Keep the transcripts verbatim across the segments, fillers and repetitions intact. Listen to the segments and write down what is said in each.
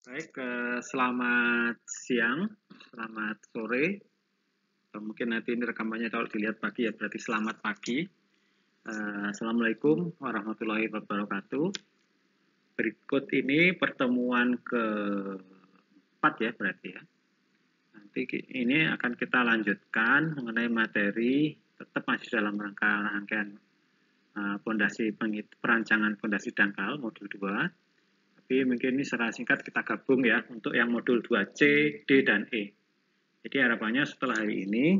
Baik, eh, selamat siang, selamat sore, atau mungkin nanti ini rekamannya kalau dilihat pagi ya berarti selamat pagi. Eh, Assalamualaikum warahmatullahi wabarakatuh. Berikut ini pertemuan keempat ya berarti ya. Nanti ini akan kita lanjutkan mengenai materi tetap masih dalam rangka rangkaian fondasi uh, perancangan fondasi dangkal modul dua. Tapi mungkin ini secara singkat kita gabung ya untuk yang modul dua C, D, dan E. Jadi harapannya setelah hari ini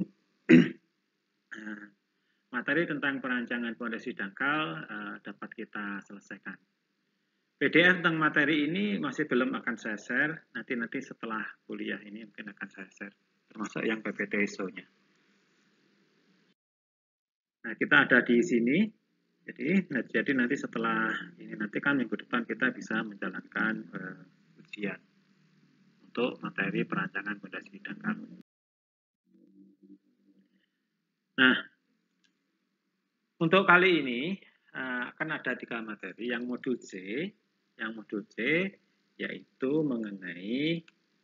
materi tentang perancangan fondasi dangkal uh, dapat kita selesaikan. P D F tentang materi ini masih belum akan saya share, nanti-nanti setelah kuliah ini mungkin akan saya share, termasuk yang P P T S O-nya. Nah, kita ada di sini. Jadi, jadi nanti setelah ini nanti kan minggu depan kita bisa menjalankan uh, ujian untuk materi perancangan fondasi dangkal. Nah, untuk kali ini uh, akan ada tiga materi. Yang modul C, yang modul C yaitu mengenai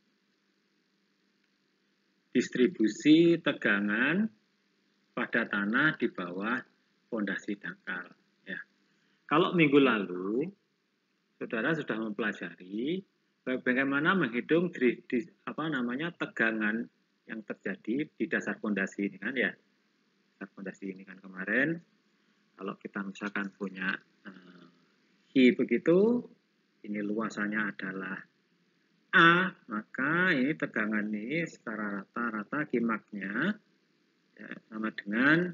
distribusi tegangan pada tanah di bawah fondasi dangkal. Ya. Kalau minggu lalu, saudara sudah mempelajari bagaimana menghitung di, di, apa namanya tegangan yang terjadi di dasar fondasi ini kan ya. Dasar fondasi ini kan kemarin, kalau kita misalkan punya eh, I begitu, ini luasannya adalah A, maka ini tegangan ini secara rata-rata kimaknya ya, sama dengan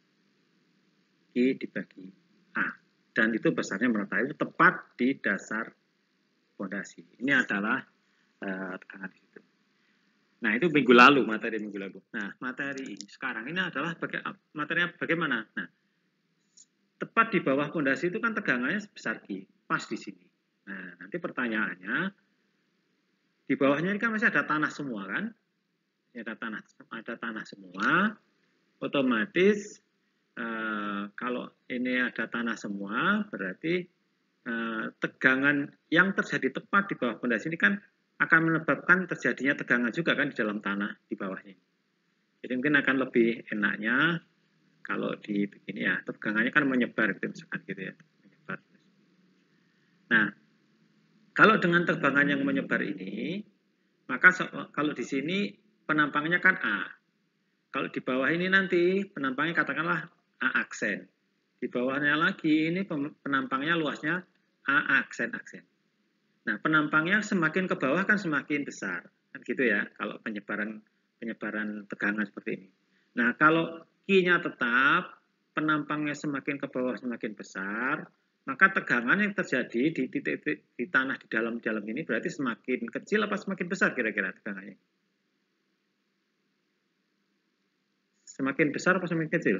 I dibagi A. Dan itu besarnya merata, itu tepat di dasar fondasi. Ini adalah uh, tegangan di situ. Nah, itu minggu lalu, materi minggu lalu. Nah, materi ini sekarang ini adalah baga materinya bagaimana? Nah, tepat di bawah fondasi itu kan tegangannya sebesar Q, pas di sini. Nah, nanti pertanyaannya, di bawahnya ini kan masih ada tanah semua kan? Ada tanah, ada tanah semua. Otomatis eh, kalau ini ada tanah semua, berarti eh, tegangan yang terjadi tepat di bawah fondasi ini kan akan menyebabkan terjadinya tegangan juga kan di dalam tanah di bawahnya. Jadi mungkin akan lebih enaknya kalau di begini ya, tegangannya kan menyebar gitu misalkan gitu ya, menyebar. Nah, kalau dengan tegangan yang menyebar ini, maka kalau di sini penampangnya kan A. Kalau di bawah ini nanti penampangnya katakanlah A aksen. Di bawahnya lagi ini penampangnya luasnya A aksen-aksen. Nah, penampangnya semakin ke bawah kan semakin besar. Kan gitu ya, kalau penyebaran penyebaran tegangan seperti ini. Nah, kalau Q-nya tetap, penampangnya semakin ke bawah semakin besar, maka tegangan yang terjadi di titik-titik di tanah di dalam-dalam ini berarti semakin kecil apa semakin besar kira-kira tegangannya? Semakin besar atau semakin kecil?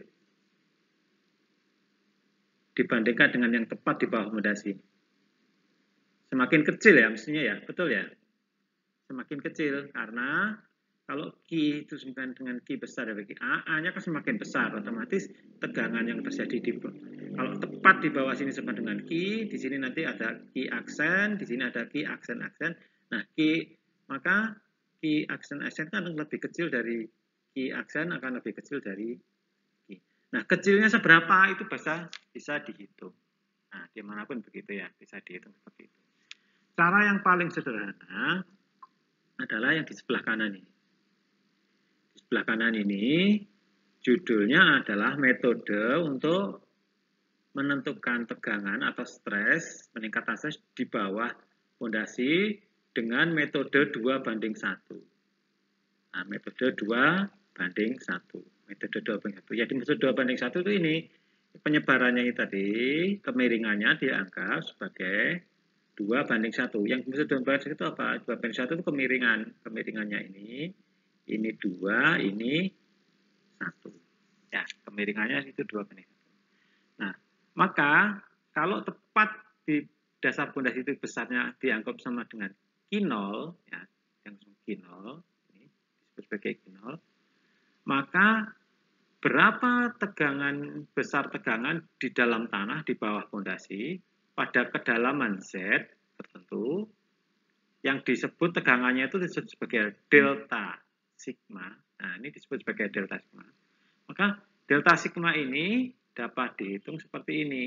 Dibandingkan dengan yang tepat di bawah fondasi. Semakin kecil ya mestinya ya, betul ya? Semakin kecil karena kalau Q itu semakin dengan Q besar dari A, A-nya kan semakin besar, otomatis tegangan yang terjadi di kalau tepat di bawah sini sama dengan Q, di sini nanti ada Q aksen, di sini ada Q aksen-aksen. Nah, Q maka Q aksen-aksen kan lebih kecil dari Q aksen akan lebih kecil dari Q. Nah, kecilnya seberapa itu bisa bisa dihitung. Nah, dimanapun begitu ya, bisa dihitung seperti itu. Cara yang paling sederhana adalah yang di sebelah kanan ini. Di sebelah kanan ini judulnya adalah metode untuk menentukan tegangan atau stres, peningkatan stres di bawah fondasi dengan metode dua banding satu. Nah, metode dua banding satu. Metode dua banding satu. Jadi metode dua banding satu itu ini penyebarannya ini tadi, kemiringannya dianggap sebagai dua banding satu. Yang metode dua banding satu itu apa? dua banding satu itu kemiringan. Kemiringannya ini, ini dua, ini satu. Ya, kemiringannya itu dua banding satu. Nah, maka kalau tepat di dasar fondasi itu besarnya dianggap sama dengan Q nol, ya, yang Q nol, ini disebut sebagai Q nol, maka berapa tegangan, besar tegangan di dalam tanah di bawah fondasi pada kedalaman Z tertentu, yang disebut tegangannya itu disebut sebagai delta sigma. Nah, ini disebut sebagai delta sigma. Maka delta sigma ini dapat dihitung seperti ini.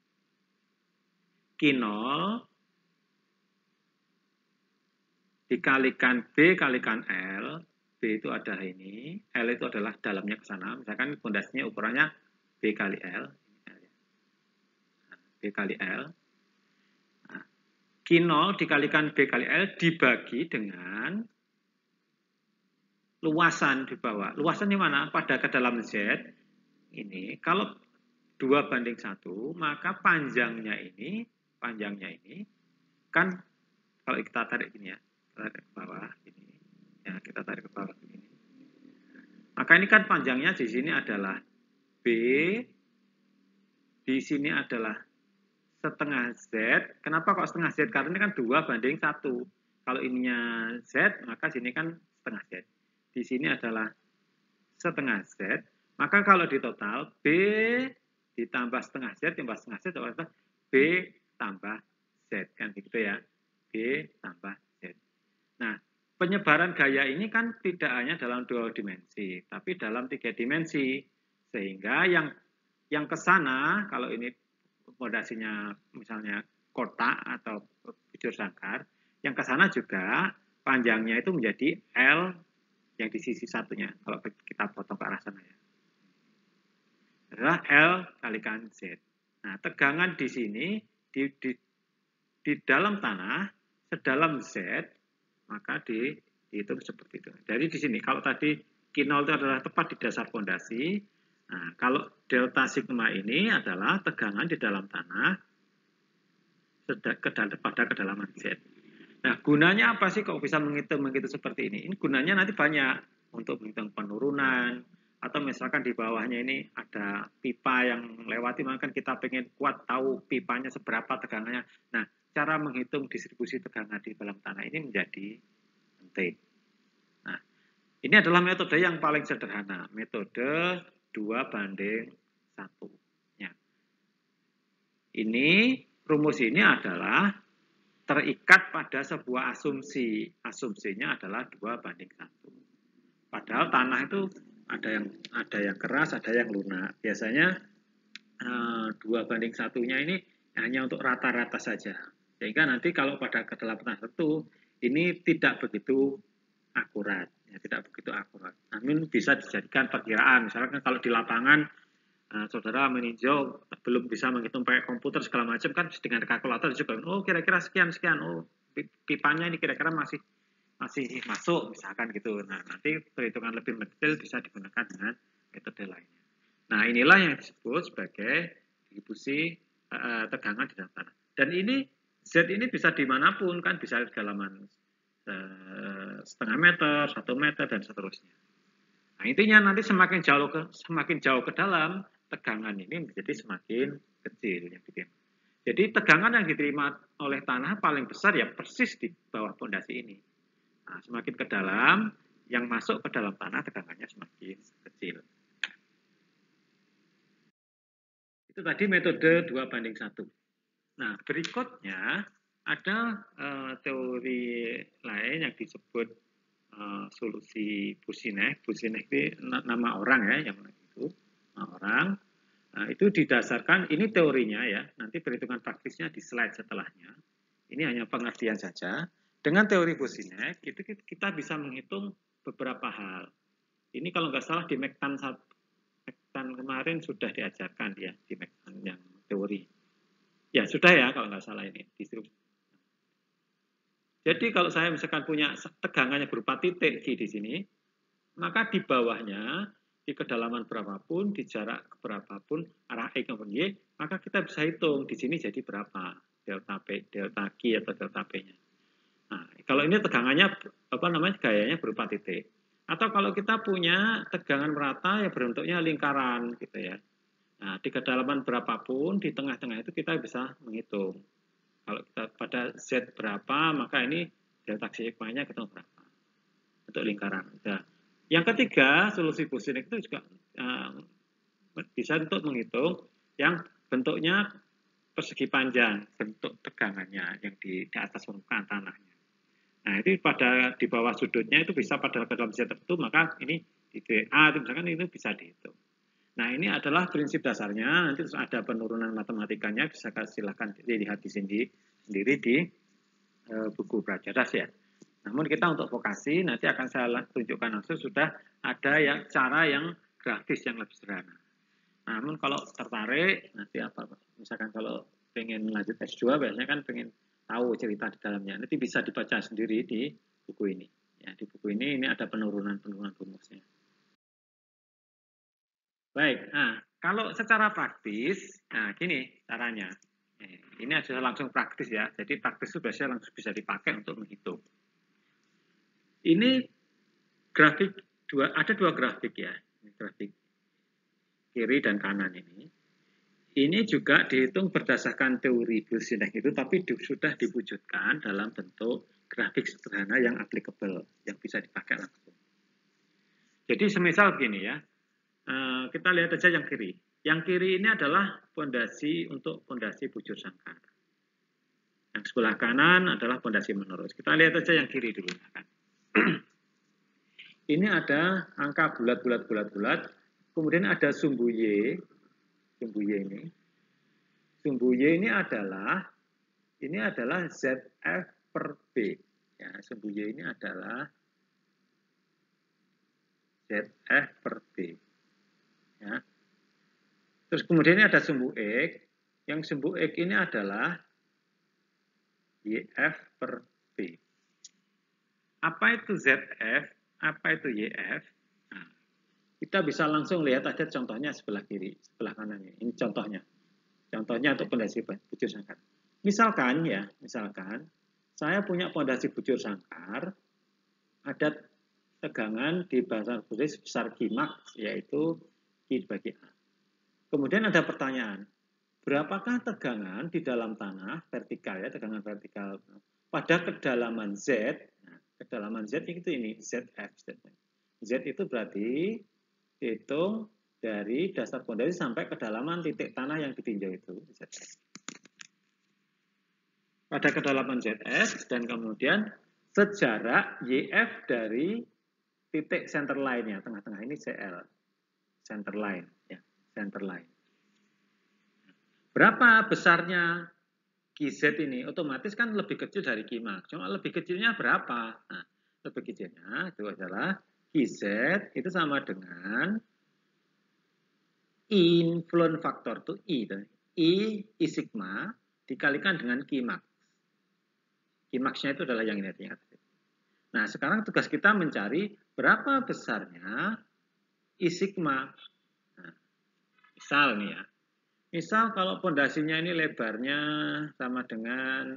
Q nol dikalikan B kalikan L. B itu adalah ini, L itu adalah dalamnya ke sana. Misalkan pondasinya ukurannya B kali L. B kali L. Nah, Q nol dikalikan B kali L dibagi dengan luasan di bawah. Luasannya mana? Pada ke dalam Z. Ini, kalau dua banding satu, maka panjangnya ini, panjangnya ini, kan kalau kita tarik ini ya, tarik ke bawah, ini, ya kita tarik ke bawah ini. Maka ini kan panjangnya di sini adalah B, di sini adalah setengah Z. Kenapa kok setengah Z? Karena ini kan dua banding satu. Kalau ininya Z, maka sini kan setengah Z. Di sini adalah setengah Z. Maka kalau di total, B ditambah setengah Z, tambah setengah Z, adalah B tambah Z. Kan begitu ya. B tambah Z. Nah, penyebaran gaya ini kan tidak hanya dalam dua dimensi, tapi dalam tiga dimensi. Sehingga yang yang ke sana, kalau ini pondasinya misalnya kotak atau bujur sangkar, yang ke sana juga panjangnya itu menjadi L yang di sisi satunya. Kalau kita potong ke arah sana ya. Adalah L kalikan Z. Nah, tegangan di sini, di, di, di dalam tanah, sedalam Z, maka di, dihitung seperti itu. Jadi di sini, kalau tadi Q nol itu adalah tepat di dasar fondasi, nah, kalau delta sigma ini adalah tegangan di dalam tanah pada kedalaman Z. Nah, gunanya apa sih kok bisa menghitung begitu seperti ini? Ini gunanya nanti banyak untuk menghitung penurunan, atau misalkan di bawahnya ini ada pipa yang lewati, maka kita pengen kuat tahu pipanya seberapa tegangannya. Nah, cara menghitung distribusi tegangan di dalam tanah ini menjadi penting. Nah, ini adalah metode yang paling sederhana, metode dua banding satu. Ya. Ini, rumus ini adalah terikat pada sebuah asumsi. Asumsinya adalah dua banding satu. Padahal tanah itu ada yang ada yang keras, ada yang lunak. Biasanya dua banding satunya ini hanya untuk rata-rata saja. Sehingga nanti kalau pada kedalaman tertentu ini tidak begitu akurat, ya, tidak begitu akurat. Namun bisa dijadikan perkiraan. Misalkan kalau di lapangan Nah, saudara meninjau belum bisa menghitung pakai komputer segala macam kan dengan kalkulator juga. Oh kira-kira sekian sekian. Oh pipanya ini kira-kira masih masih masuk misalkan gitu. Nah nanti perhitungan lebih detail bisa digunakan dengan metode lainnya. Nah inilah yang disebut sebagai distribusi uh, tegangan di dalam tanah. Dan ini Z ini bisa dimanapun kan, bisa di kedalaman uh, setengah meter, satu meter dan seterusnya. Nah intinya nanti semakin jauh ke semakin jauh ke dalam, tegangan ini menjadi semakin kecil yang diterima. Jadi tegangan yang diterima oleh tanah paling besar ya persis di bawah pondasi ini. Nah, semakin ke dalam, yang masuk ke dalam tanah tegangannya semakin kecil. Itu tadi metode dua banding satu. Nah, berikutnya ada uh, teori lain yang disebut uh, solusi Boussinesq. Boussinesq itu nama orang ya, yang itu nama orang. Nah, itu didasarkan, ini teorinya ya, nanti perhitungan praktisnya di slide setelahnya. Ini hanya pengertian saja. Dengan teori Boussinesq, itu kita bisa menghitung beberapa hal. Ini kalau nggak salah di Mektan, Mektan kemarin sudah diajarkan ya, di Mektan yang teori. Ya, sudah ya kalau nggak salah ini. Jadi kalau saya misalkan punya tegangannya berupa titik Q di sini, maka di bawahnya, di kedalaman berapapun, di jarak berapapun, arah X maupun Y, maka kita bisa hitung di sini jadi berapa delta P, delta Q atau delta P-nya. Nah, kalau ini tegangannya apa namanya gayanya berupa titik. Atau kalau kita punya tegangan merata yang bentuknya lingkaran gitu ya. Nah, di kedalaman berapapun, di tengah-tengah itu kita bisa menghitung. Kalau kita pada Z berapa, maka ini delta sigma-nya ketemu berapa untuk lingkaran. Nah, yang ketiga, solusi Boussinesq itu juga uh, bisa untuk menghitung yang bentuknya persegi panjang, bentuk tegangannya yang di, di atas permukaan tanahnya. Nah, itu pada di bawah sudutnya itu bisa pada kedalaman Z tertentu, maka ini di D A itu misalkan itu bisa dihitung. Nah, ini adalah prinsip dasarnya, nanti terus ada penurunan matematikanya, bisa silahkan dilihat di sini sendiri di e, buku Pracerdas ya. Namun kita untuk vokasi, nanti akan saya tunjukkan langsung sudah ada yang cara yang grafis yang lebih sederhana. Namun kalau tertarik, nanti apa, misalkan kalau pengen lanjut S dua, biasanya kan pengen tahu cerita di dalamnya, nanti bisa dibaca sendiri di buku ini. Ya, di buku ini, ini ada penurunan-penurunan rumusnya. Baik, nah kalau secara praktis, nah gini caranya. Ini adalah langsung praktis ya, jadi praktis itu biasanya langsung bisa dipakai untuk menghitung. Ini grafik dua, ada dua grafik ya, grafik kiri dan kanan ini. Ini juga dihitung berdasarkan teori Bose-Einstein itu, tapi sudah diwujudkan dalam bentuk grafik sederhana yang applicable, yang bisa dipakai langsung. Jadi semisal begini ya, kita lihat aja yang kiri. Yang kiri ini adalah fondasi untuk fondasi bujur sangkar. Yang sebelah kanan adalah fondasi menerus. Kita lihat aja yang kiri dulu. Ini ada angka bulat-bulat-bulat-bulat. Kemudian ada sumbu Y. Sumbu Y ini. Sumbu Y ini adalah ini adalah Z F per B. Ya, sumbu Y ini adalah Z F per B. Ya. Terus kemudian ini ada sumbu X. Yang sumbu X ini adalah Y F per B. Apa itu Z F? Apa itu Y F? Nah, kita bisa langsung lihat ada contohnya sebelah kiri, sebelah kanannya. Ini contohnya. Contohnya untuk fondasi bujur sangkar. Misalkan ya, misalkan saya punya fondasi bujur sangkar, ada tegangan di dasar bujur sebesar Q max, yaitu Q bagi A. Kemudian ada pertanyaan, berapakah tegangan di dalam tanah vertikal ya, tegangan vertikal pada kedalaman Z? Nah, kedalaman Z itu ini Z F. Z itu berarti dihitung dari dasar fondasi sampai kedalaman titik tanah yang ditinjau itu Z F. Pada kedalaman Z F dan kemudian sejarak Y F dari titik center line-nya, tengah-tengah ini C L, center line ya, center line. Berapa besarnya Q Z ini? Otomatis kan lebih kecil dari Q max. Cuma lebih kecilnya berapa? Nah, lebih kecilnya itu adalah Q Z itu sama dengan influence factor itu I. I, I sigma dikalikan dengan Q max. Q max-nya itu adalah yang ini. Nah, sekarang tugas kita mencari berapa besarnya I sigma. Nah, misal nih ya. Misal kalau pondasinya ini lebarnya sama dengan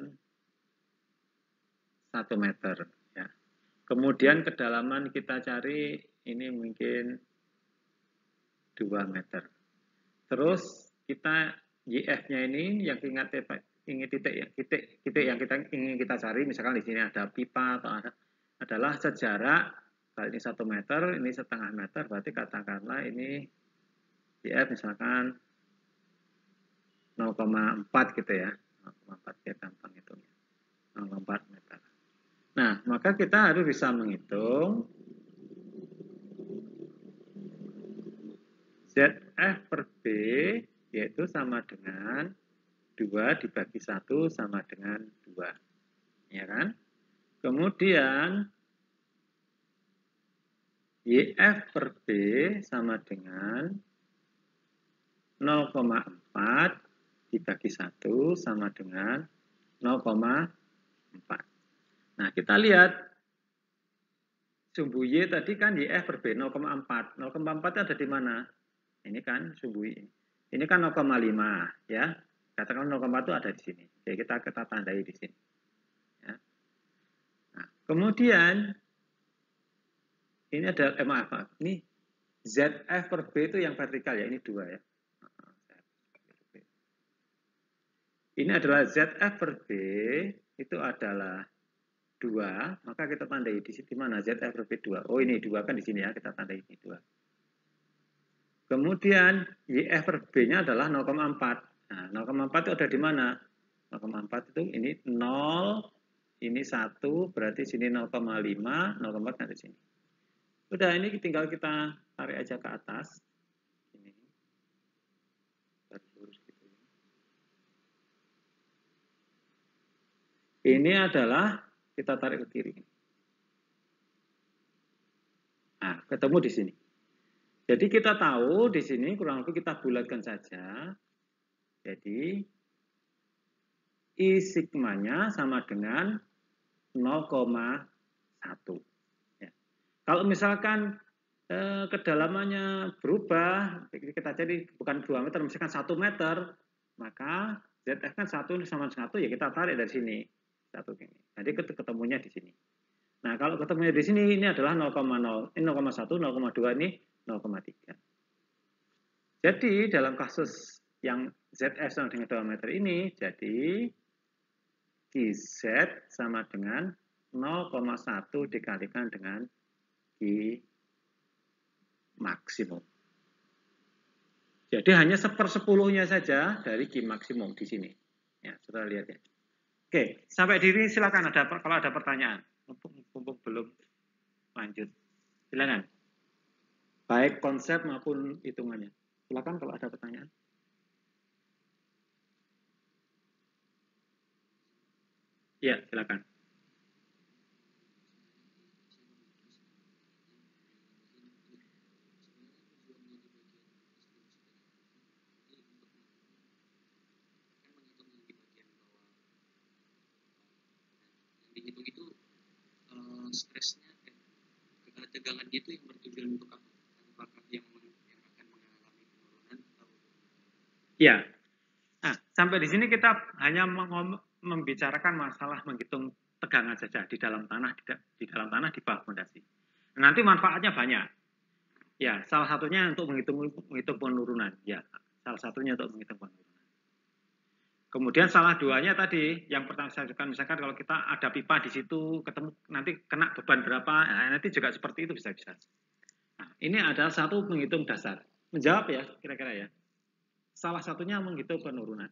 satu meter. Ya. Kemudian kedalaman kita cari ini mungkin dua meter. Terus kita Y F-nya ini yang ingat ingin titik ya, titik titik yang kita ingin kita cari, misalkan di sini ada pipa atau ada adalah sejarak, kalau ini satu meter, ini setengah meter, berarti katakanlah ini Y F misalkan nol koma empat gitu ya, nol koma empat ya gampang hitungnya, nol koma empat meter. Nah, maka kita harus bisa menghitung Z F per B yaitu sama dengan dua dibagi satu sama dengan dua. Ya kan? Kemudian Y F per B sama dengan nol koma empat dibagi satu sama dengan nol koma empat. Nah, kita lihat sumbu Y tadi kan Y F per B nol koma empat. nol koma empat ada di mana? Ini kan sumbu Y. Ini kan nol koma lima ya. Katakan nol koma empat itu ada di sini. Jadi kita kita tandai di sini. Ya. Nah, kemudian ini ada eh, maaf, maaf. Ini Z F per B itu yang vertikal ya. Ini dua ya. Ini adalah Z F per B itu adalah dua, maka kita tandai di sini mana Z F per B dua. Oh, ini dua kan di sini ya, kita tandai ini dua. Kemudian Y F per B-nya adalah nol koma empat. Nah, nol koma empat itu ada di mana? nol koma empat itu ini nol Ini satu, berarti sini nol koma lima, nol koma empat nanti sini. Udah, ini tinggal kita tarik aja ke atas. Ini. Ini adalah kita tarik ke kiri. Nah, ketemu di sini. Jadi kita tahu di sini kurang lebih kita bulatkan saja. Jadi I sigmanya sama dengan nol koma satu. Ya. Kalau misalkan eh, kedalamannya berubah, kita jadi bukan dua meter, misalkan satu meter, maka Z F kan satu sama satu, ya kita tarik dari sini. Satu ini. Jadi ketemunya di sini. Nah, kalau ketemunya di sini, ini adalah nol koma nol, ini nol koma satu, nol koma dua, ini nol koma tiga. Jadi, dalam kasus yang Z F sama dengan dua meter ini, jadi Q Z sama dengan nol koma satu dikalikan dengan Q maksimum. Jadi hanya sepersepuluhnya saja dari Q maksimum di sini. Ya, sudah lihat ya. Oke, sampai di sini silakan ada kalau ada pertanyaan. Mumpung belum lanjut. Silakan. Baik konsep maupun hitungannya. Silakan kalau ada pertanyaan. Ya, silakan. Dihitung itu uh, stresnya, eh, tegangan itu yang bertujuan untuk apa? Apakah yang, yang akan mengalami penurunan atau? Ya. Nah, sampai di sini kita hanya membicarakan masalah menghitung tegangan saja di dalam tanah, di, di dalam tanah di bawah fondasi. Nanti manfaatnya banyak. Ya, salah satunya untuk menghitung menghitung penurunan. Ya, salah satunya untuk menghitung penurunan. Kemudian salah duanya tadi, yang pertama saya katakan misalkan kalau kita ada pipa di situ, ketemu nanti kena beban berapa, nah, nanti juga seperti itu bisa-bisa. Nah, ini adalah satu menghitung dasar. Menjawab ya, kira-kira ya. Salah satunya menghitung penurunan.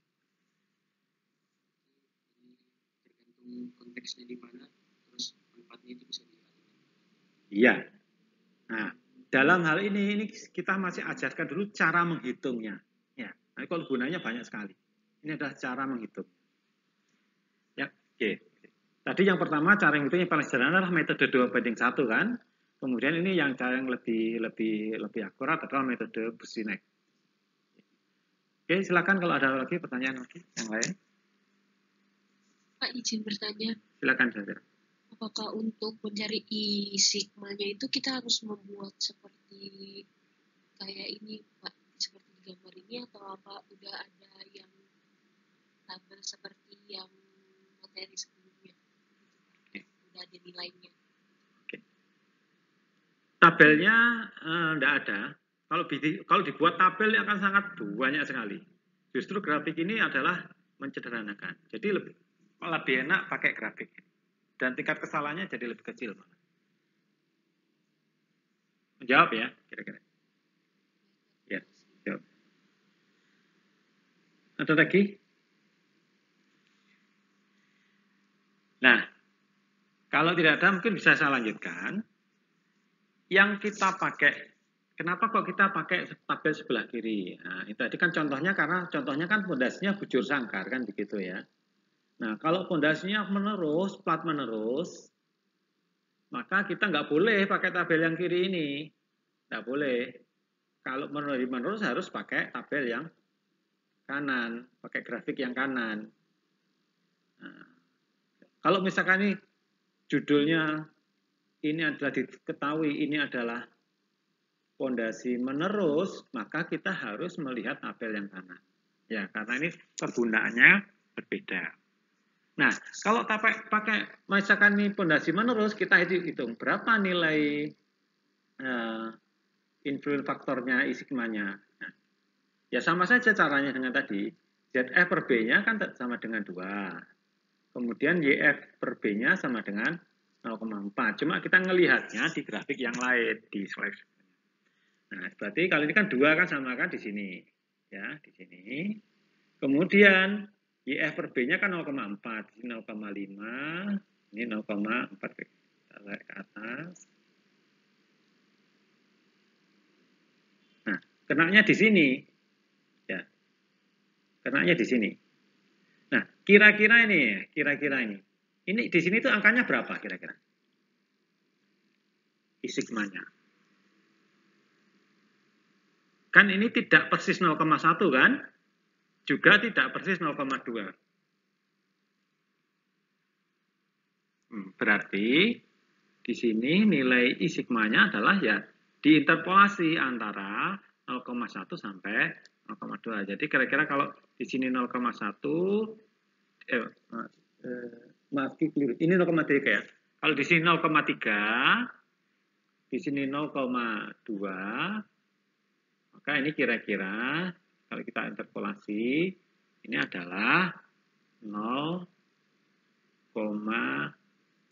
Tergantung konteksnya di mana, terus manfaatnya itu bisa dilihat. Iya. Nah, dalam hal ini, ini kita masih ajarkan dulu cara menghitungnya. Ya, nah, kalau gunanya banyak sekali. Ini adalah cara menghitung. Ya, oke. Tadi yang pertama cara menghitungnya paling sederhana adalah metode dua banding satu kan. Kemudian ini yang cara yang lebih lebih lebih akurat adalah metode Businek. Oke, silakan kalau ada lagi pertanyaan lagi yang lain. Pak, izin bertanya. Silakan saja. Apakah untuk mencari I sigmanya itu kita harus membuat seperti kayak ini, Pak, seperti di gambar ini, atau apa udah ada yang tabel seperti yang materi sebelumnya? Okay. Udah ada nilainya. Okay. Tabelnya enggak eh, ada. Kalau, kalau dibuat tabel akan sangat banyak sekali. Justru grafik ini adalah mencederhanakan. Jadi lebih lebih enak pakai grafik. Dan tingkat kesalahannya jadi lebih kecil. Menjawab ya, kira-kira. Ya, jawab. Ada lagi? Nah, kalau tidak ada mungkin bisa saya lanjutkan. Yang kita pakai, kenapa kok kita pakai tabel sebelah kiri? Nah, itu tadi kan contohnya karena contohnya kan pondasinya bujur sangkar kan begitu ya. Nah, kalau pondasinya menerus, plat menerus, maka kita nggak boleh pakai tabel yang kiri ini. Nggak boleh. Kalau menerus harus pakai tabel yang kanan, pakai grafik yang kanan. Nah, kalau misalkan ini judulnya ini adalah diketahui ini adalah pondasi menerus, maka kita harus melihat tabel yang kanan. Ya, karena ini kegunaannya berbeda. Nah, kalau pakai pakai misalkan ini pondasi menerus, kita hitung berapa nilai uh, influence faktornya I sigmanya. Nah, ya sama saja caranya dengan tadi. Z F per B-nya kan sama dengan dua. Kemudian Y F per B-nya sama dengan nol koma empat. Cuma kita ngelihatnya di grafik yang lain, di slide. Nah, berarti kalau ini kan dua kan sama kan di sini. Ya, di sini. Kemudian Y F per B-nya kan nol koma empat, ini nol koma lima, ini nol koma empat, kita tarik ke atas. Nah, kenanya di sini, ya, kenanya di sini. Nah, kira-kira ini, kira-kira ini, ini di sini tuh angkanya berapa kira-kira? I sigmanya. Kan ini tidak persis nol koma satu kan? Juga tidak persis nol koma dua. Hmm, berarti di sini nilai I sigmanya adalah ya diinterpolasi antara nol koma satu sampai nol koma dua. Jadi kira-kira kalau di sini nol koma satu, eh, eh, maaf, ini nol koma tiga ya. Kalau di sini nol koma tiga, di sini nol koma dua, maka ini kira-kira kalau kita interpolasi ini adalah nol koma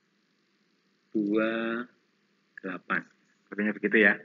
dua delapan. Sepertinya begitu ya.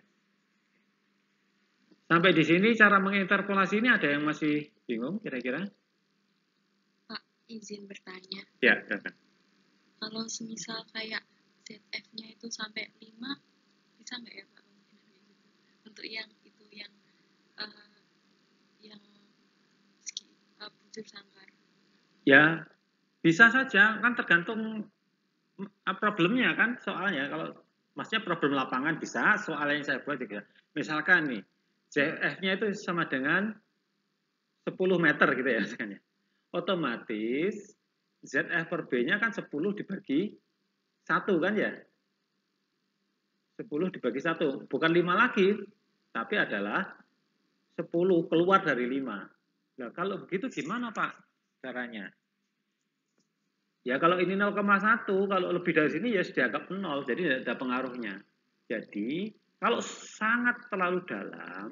Sampai di sini cara menginterpolasi ini ada yang masih bingung kira-kira? Pak, izin bertanya. Ya, silakan. Kalau semisal kayak Z F-nya itu sampai lima, bisa nggak ya Pak? Untuk yang itu yang uh, yang uh, bujur sangkar. Ya, bisa saja, kan tergantung problemnya kan soalnya. Kalau maksudnya problem lapangan bisa, soal yang saya buat juga. Misalkan nih, Z F-nya itu sama dengan sepuluh meter gitu ya misalnya. Otomatis Z F per B-nya kan sepuluh dibagi satu kan ya. sepuluh dibagi satu, bukan lima lagi, tapi adalah sepuluh keluar dari lima. Nah, kalau begitu gimana Pak caranya? Ya kalau ini nol koma satu, kalau lebih dari sini ya dianggap nol, jadi tidak ada pengaruhnya. Jadi kalau sangat terlalu dalam,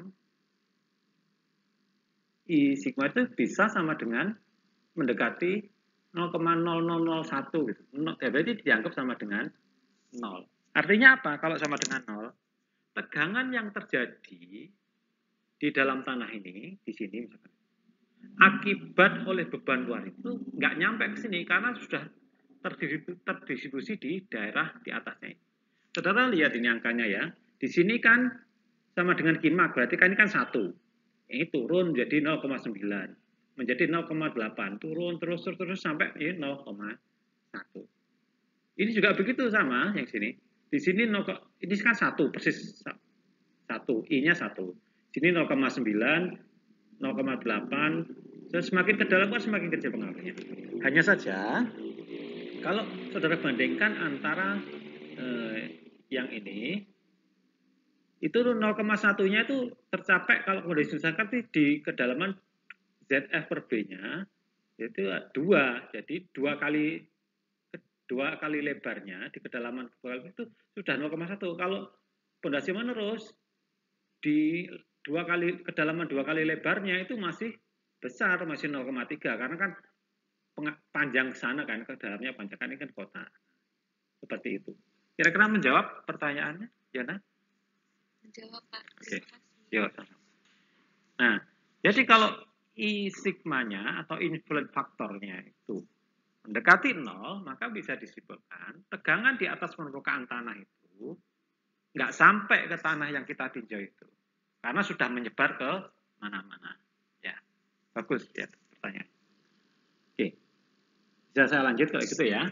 I sigma itu bisa sama dengan mendekati nol koma nol nol nol satu gitu. Ya, berarti dianggap sama dengan nol. Artinya apa kalau sama dengan nol? Tegangan yang terjadi di dalam tanah ini, di sini misalkan, akibat oleh beban luar itu nggak nyampe ke sini karena sudah terdistribusi di daerah di atasnya. Saudara lihat ini angkanya ya. Di sini kan sama dengan kimak, berarti kan ini kan satu. Ini turun menjadi nol koma sembilan, menjadi nol koma delapan, turun terus terus terus sampai ini nol koma satu. Ini juga begitu sama yang sini. Di sini ini kan satu persis satu, I-nya satu. Sini nol koma sembilan, nol koma delapan, semakin ke dalam kan semakin kecil pengaruhnya. Hanya saja kalau saudara bandingkan antara eh, yang ini, itu nol koma satu-nya itu tercapai kalau kondisi sangkar di kedalaman Z F per B-nya itu dua, jadi dua kali dua kali lebarnya di kedalaman itu sudah nol koma satu. Kalau pondasi menerus di dua kali kedalaman dua kali lebarnya itu masih besar, masih nol koma tiga karena kan panjang ke sana kan, ke dalamnya panjang kan, ini kan kota. Seperti itu. Kira-kira menjawab pertanyaannya, Yana? Menjawab, Pak. Oke. Yo. Nah, jadi kalau I sigmanya atau influence faktornya itu mendekati nol, maka bisa disimpulkan tegangan di atas permukaan tanah itu nggak sampai ke tanah yang kita tinjau itu. Karena sudah menyebar ke mana-mana. Ya, bagus ya pertanyaan. Oke, bisa saya lanjut kalau gitu ya.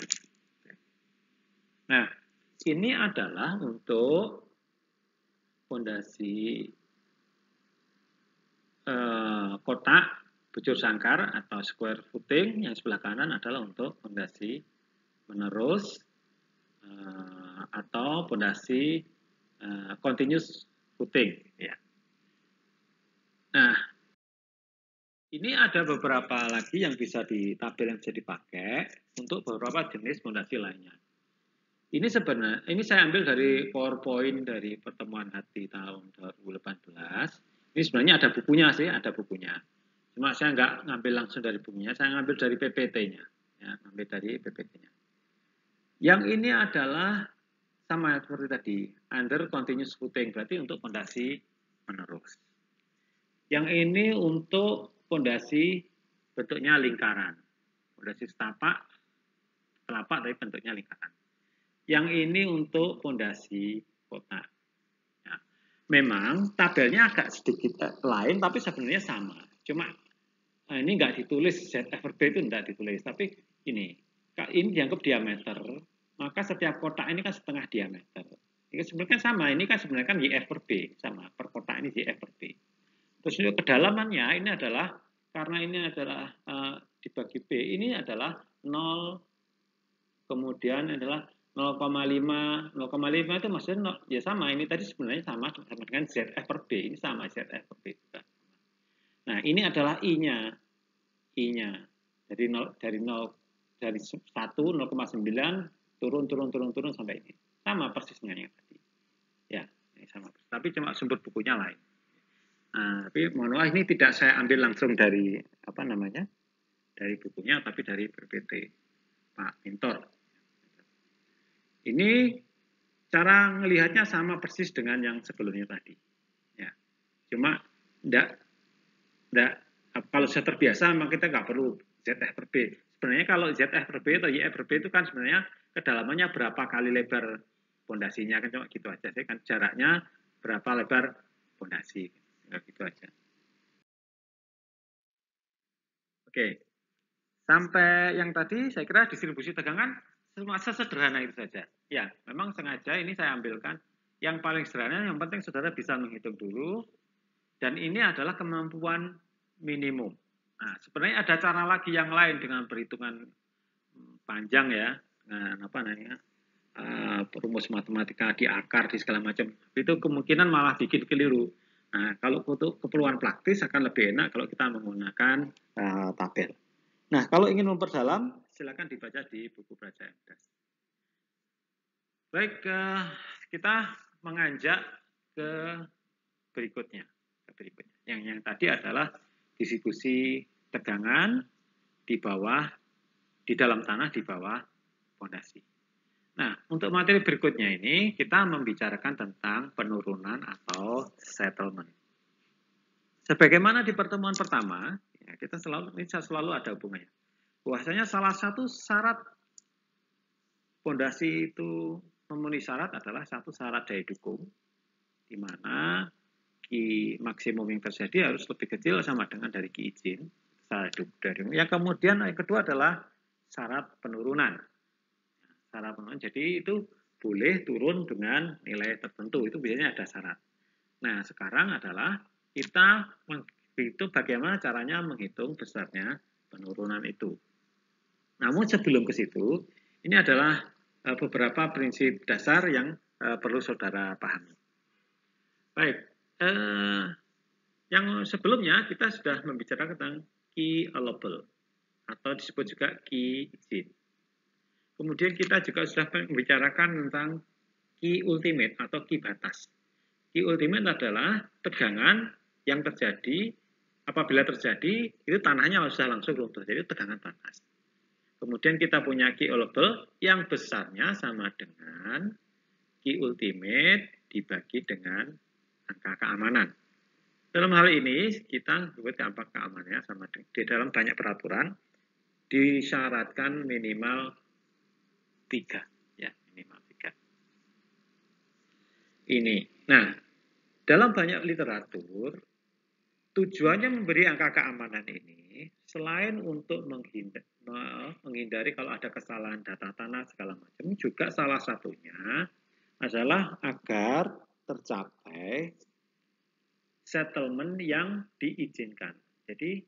Nah, ini adalah untuk fondasi eh, kotak bujur sangkar atau square footing, yang sebelah kanan adalah untuk fondasi menerus eh, atau fondasi eh, continuous footing. Ya. Nah, ini ada beberapa lagi yang bisa ditabel yang bisa dipakai untuk beberapa jenis fondasi lainnya. Ini sebenarnya, ini saya ambil dari PowerPoint dari pertemuan hati tahun dua ribu delapan belas. Ini sebenarnya ada bukunya sih, ada bukunya. Cuma saya nggak ngambil langsung dari bukunya, saya ngambil dari P P T-nya. Ya, ngambil dari P P T-nya. Yang ini adalah sama seperti tadi, under continuous footing, berarti untuk fondasi menerus. Yang ini untuk fondasi bentuknya lingkaran. fondasi setapak, telapak tapi bentuknya lingkaran. Yang ini untuk fondasi kotak. Ya. Memang tabelnya agak sedikit lain, tapi sebenarnya sama. Cuma nah ini nggak ditulis, Z F R B itu nggak ditulis. Tapi ini, ini dianggap diameter, maka setiap kotak ini kan setengah diameter. Ini sebenarnya sama, ini kan sebenarnya kan Y F per B, sama, per kotak ini Y F per B. Terus kedalamannya ini adalah, karena ini adalah uh, dibagi B, ini adalah nol, kemudian adalah nol koma lima, nol koma lima itu maksudnya nol, ya sama, ini tadi sebenarnya sama, sama dengan Z F per B, ini sama Z F per B juga. Nah, ini adalah I-nya. I-nya. Dari nol dari nol dari satu nol koma sembilan turun turun turun turun sampai ini. Sama persisnya yang tadi. Ya, ini sama. Tapi cuma sumber bukunya lain. Nah, tapi mohon maaf ini tidak saya ambil langsung dari apa namanya? Dari bukunya tapi dari P P T Pak Mintor. Ini cara melihatnya sama persis dengan yang sebelumnya tadi. Ya. Cuma enggak enggak, kalau sudah terbiasa maka kita nggak perlu Z F per B. Sebenarnya kalau Z F per B atau Y F per B itu kan sebenarnya kedalamannya berapa kali lebar pondasinya, kan cuma gitu aja sih, kan jaraknya berapa lebar pondasi, gitu aja. Oke, sampai yang tadi saya kira distribusi tegangan cuma sesederhana itu saja. Ya, memang sengaja ini saya ambilkan yang paling sederhana, yang penting saudara bisa menghitung dulu. Dan ini adalah kemampuan minimum. Nah, sebenarnya ada cara lagi yang lain dengan perhitungan panjang ya, dengan apa namanya, uh, rumus matematika di akar di segala macam. Itu kemungkinan malah bikin keliru. Nah, kalau untuk keperluan praktis akan lebih enak kalau kita menggunakan uh, tabel. Nah, kalau ingin memperdalam, silakan dibaca di buku Praja M D A S. Baik, uh, kita menganjak ke berikutnya. berikutnya. Yang yang tadi adalah distribusi tegangan di bawah, di dalam tanah di bawah fondasi. Nah, untuk materi berikutnya ini kita membicarakan tentang penurunan atau settlement. Sebagaimana di pertemuan pertama, ya, kita selalu ini selalu ada hubungannya. Bahwasanya salah satu syarat fondasi itu memenuhi syarat adalah satu syarat daya dukung, di mana Ki maksimum yang terjadi harus lebih kecil sama dengan dari Ki izin. Dari yang kemudian yang kedua adalah syarat penurunan. Syarat penurunan. Jadi itu boleh turun dengan nilai tertentu. Itu biasanya ada syarat. Nah, sekarang adalah kita menghitung bagaimana caranya menghitung besarnya penurunan itu. Namun sebelum ke situ, ini adalah beberapa prinsip dasar yang perlu saudara pahami. Baik. Eh, yang sebelumnya kita sudah membicarakan tentang key allowable atau disebut juga key izin. Kemudian kita juga sudah membicarakan tentang key ultimate atau key batas. Key ultimate adalah tegangan yang terjadi apabila terjadi itu tanahnya sudah langsung runtuh, jadi tegangan panas. Kemudian kita punya key allowable yang besarnya sama dengan key ultimate dibagi dengan angka keamanan. Dalam hal ini kita buat angka keamanannya sama di dalam banyak peraturan disyaratkan minimal tiga, ya minimal tiga. Ini. Nah, dalam banyak literatur tujuannya memberi angka keamanan ini selain untuk menghindari, menghindari kalau ada kesalahan data tanah segala macam, juga salah satunya adalah agar tercapai settlement yang diizinkan. Jadi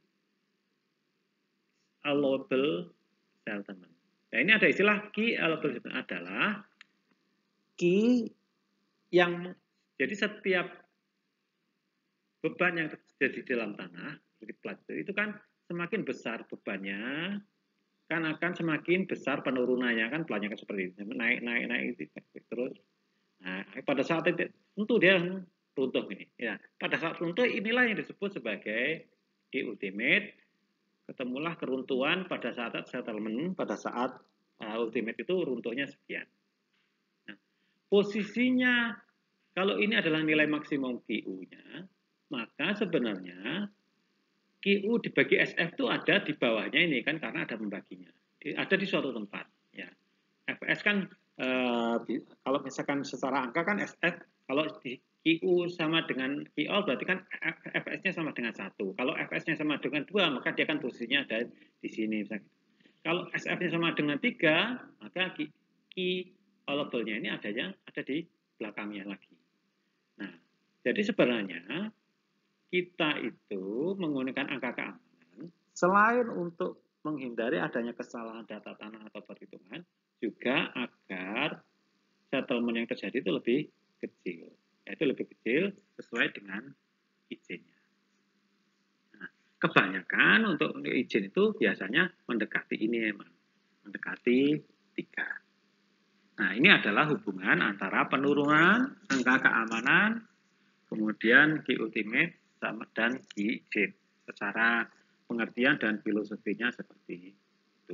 allowable settlement. Nah, ini ada istilah key allowable settlement adalah key yang jadi setiap beban yang terjadi di dalam tanah itu kan semakin besar bebannya kan akan semakin besar penurunannya, kan pelannya seperti itu, naik naik naik terus. Nah, pada saat itu tentu dia runtuh ini. Ya, pada saat runtuh inilah yang disebut sebagai key ultimate. Ketemulah keruntuhan pada saat settlement, pada saat uh, ultimate itu runtuhnya sekian. Nah, posisinya kalau ini adalah nilai maksimum Q U-nya, maka sebenarnya Q U dibagi S F itu ada di bawahnya ini kan karena ada pembaginya. Ada di suatu tempat. Ya. F S kan eh, kalau misalkan secara angka kan S F kalau di Q U sama dengan Q O berarti kan F S-nya sama dengan satu. Kalau F S-nya sama dengan dua maka dia kan posisinya ada di sini. Misalkan. Kalau S F-nya sama dengan tiga maka key allable-nya ini adanya ada di belakangnya lagi. Nah, jadi sebenarnya kita itu menggunakan angka keamanan selain untuk menghindari adanya kesalahan data tanah atau perhitungan, juga agar settlement yang terjadi itu lebih kecil. Yaitu lebih kecil sesuai dengan izinnya. Nah, kebanyakan untuk izin itu biasanya mendekati ini emang. Mendekati tiga. Nah, ini adalah hubungan antara penurunan angka keamanan, kemudian key ultimate, dan key izin. Secara pengertian dan filosofinya seperti itu.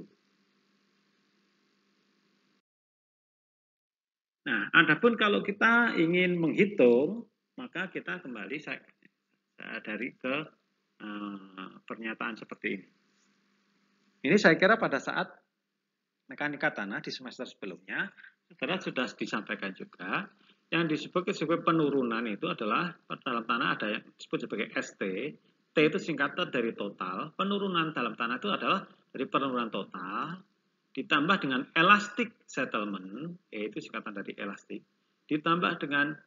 Nah, adapun kalau kita ingin menghitung, maka kita kembali saya, saya dari ke uh, pernyataan seperti ini. Ini saya kira pada saat mekanika tanah di semester sebelumnya, saudara sudah disampaikan juga, yang disebut sebagai penurunan itu adalah dalam tanah ada yang disebut sebagai S T. T itu singkatan dari total. Penurunan dalam tanah itu adalah dari penurunan total ditambah dengan elastic settlement, yaitu singkatan dari elastic, ditambah dengan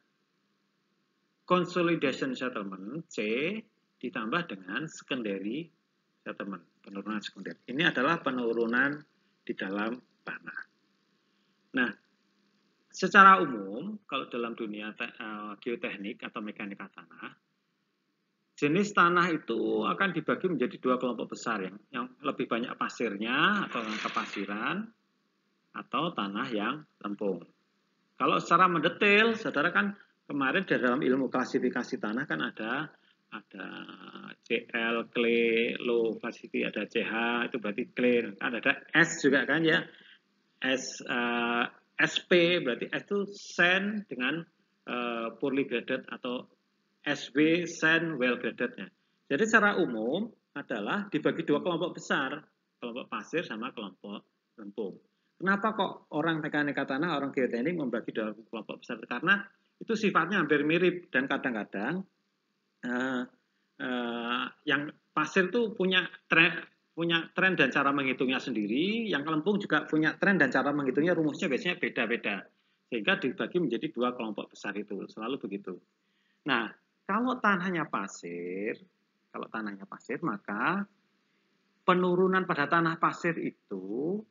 consolidation settlement, C, ditambah dengan secondary settlement, penurunan sekunder. Ini adalah penurunan di dalam tanah. Nah, secara umum, kalau dalam dunia uh, geoteknik atau mekanika tanah, jenis tanah itu akan dibagi menjadi dua kelompok besar, yang, yang lebih banyak pasirnya atau kepasiran, atau tanah yang lempung. Kalau secara mendetail, saudara kan kemarin di dalam ilmu klasifikasi tanah kan ada ada C L, clay, low facility, ada C H, itu berarti clay, kan ada S juga kan ya, S, uh, S P berarti S itu sand dengan uh, poorly graded atau S W sand well graded-nya. Jadi secara umum adalah dibagi dua kelompok besar, kelompok pasir sama kelompok lempung. Kenapa kok orang mekanika tanah, orang geoteknik membagi dua kelompok besar? Karena itu sifatnya hampir mirip dan kadang-kadang uh, uh, yang pasir itu punya tren, punya tren dan cara menghitungnya sendiri, yang lempung juga punya tren dan cara menghitungnya rumusnya biasanya beda-beda. Sehingga dibagi menjadi dua kelompok besar itu, selalu begitu. Nah, kalau tanahnya pasir, kalau tanahnya pasir, maka penurunan pada tanah pasir itu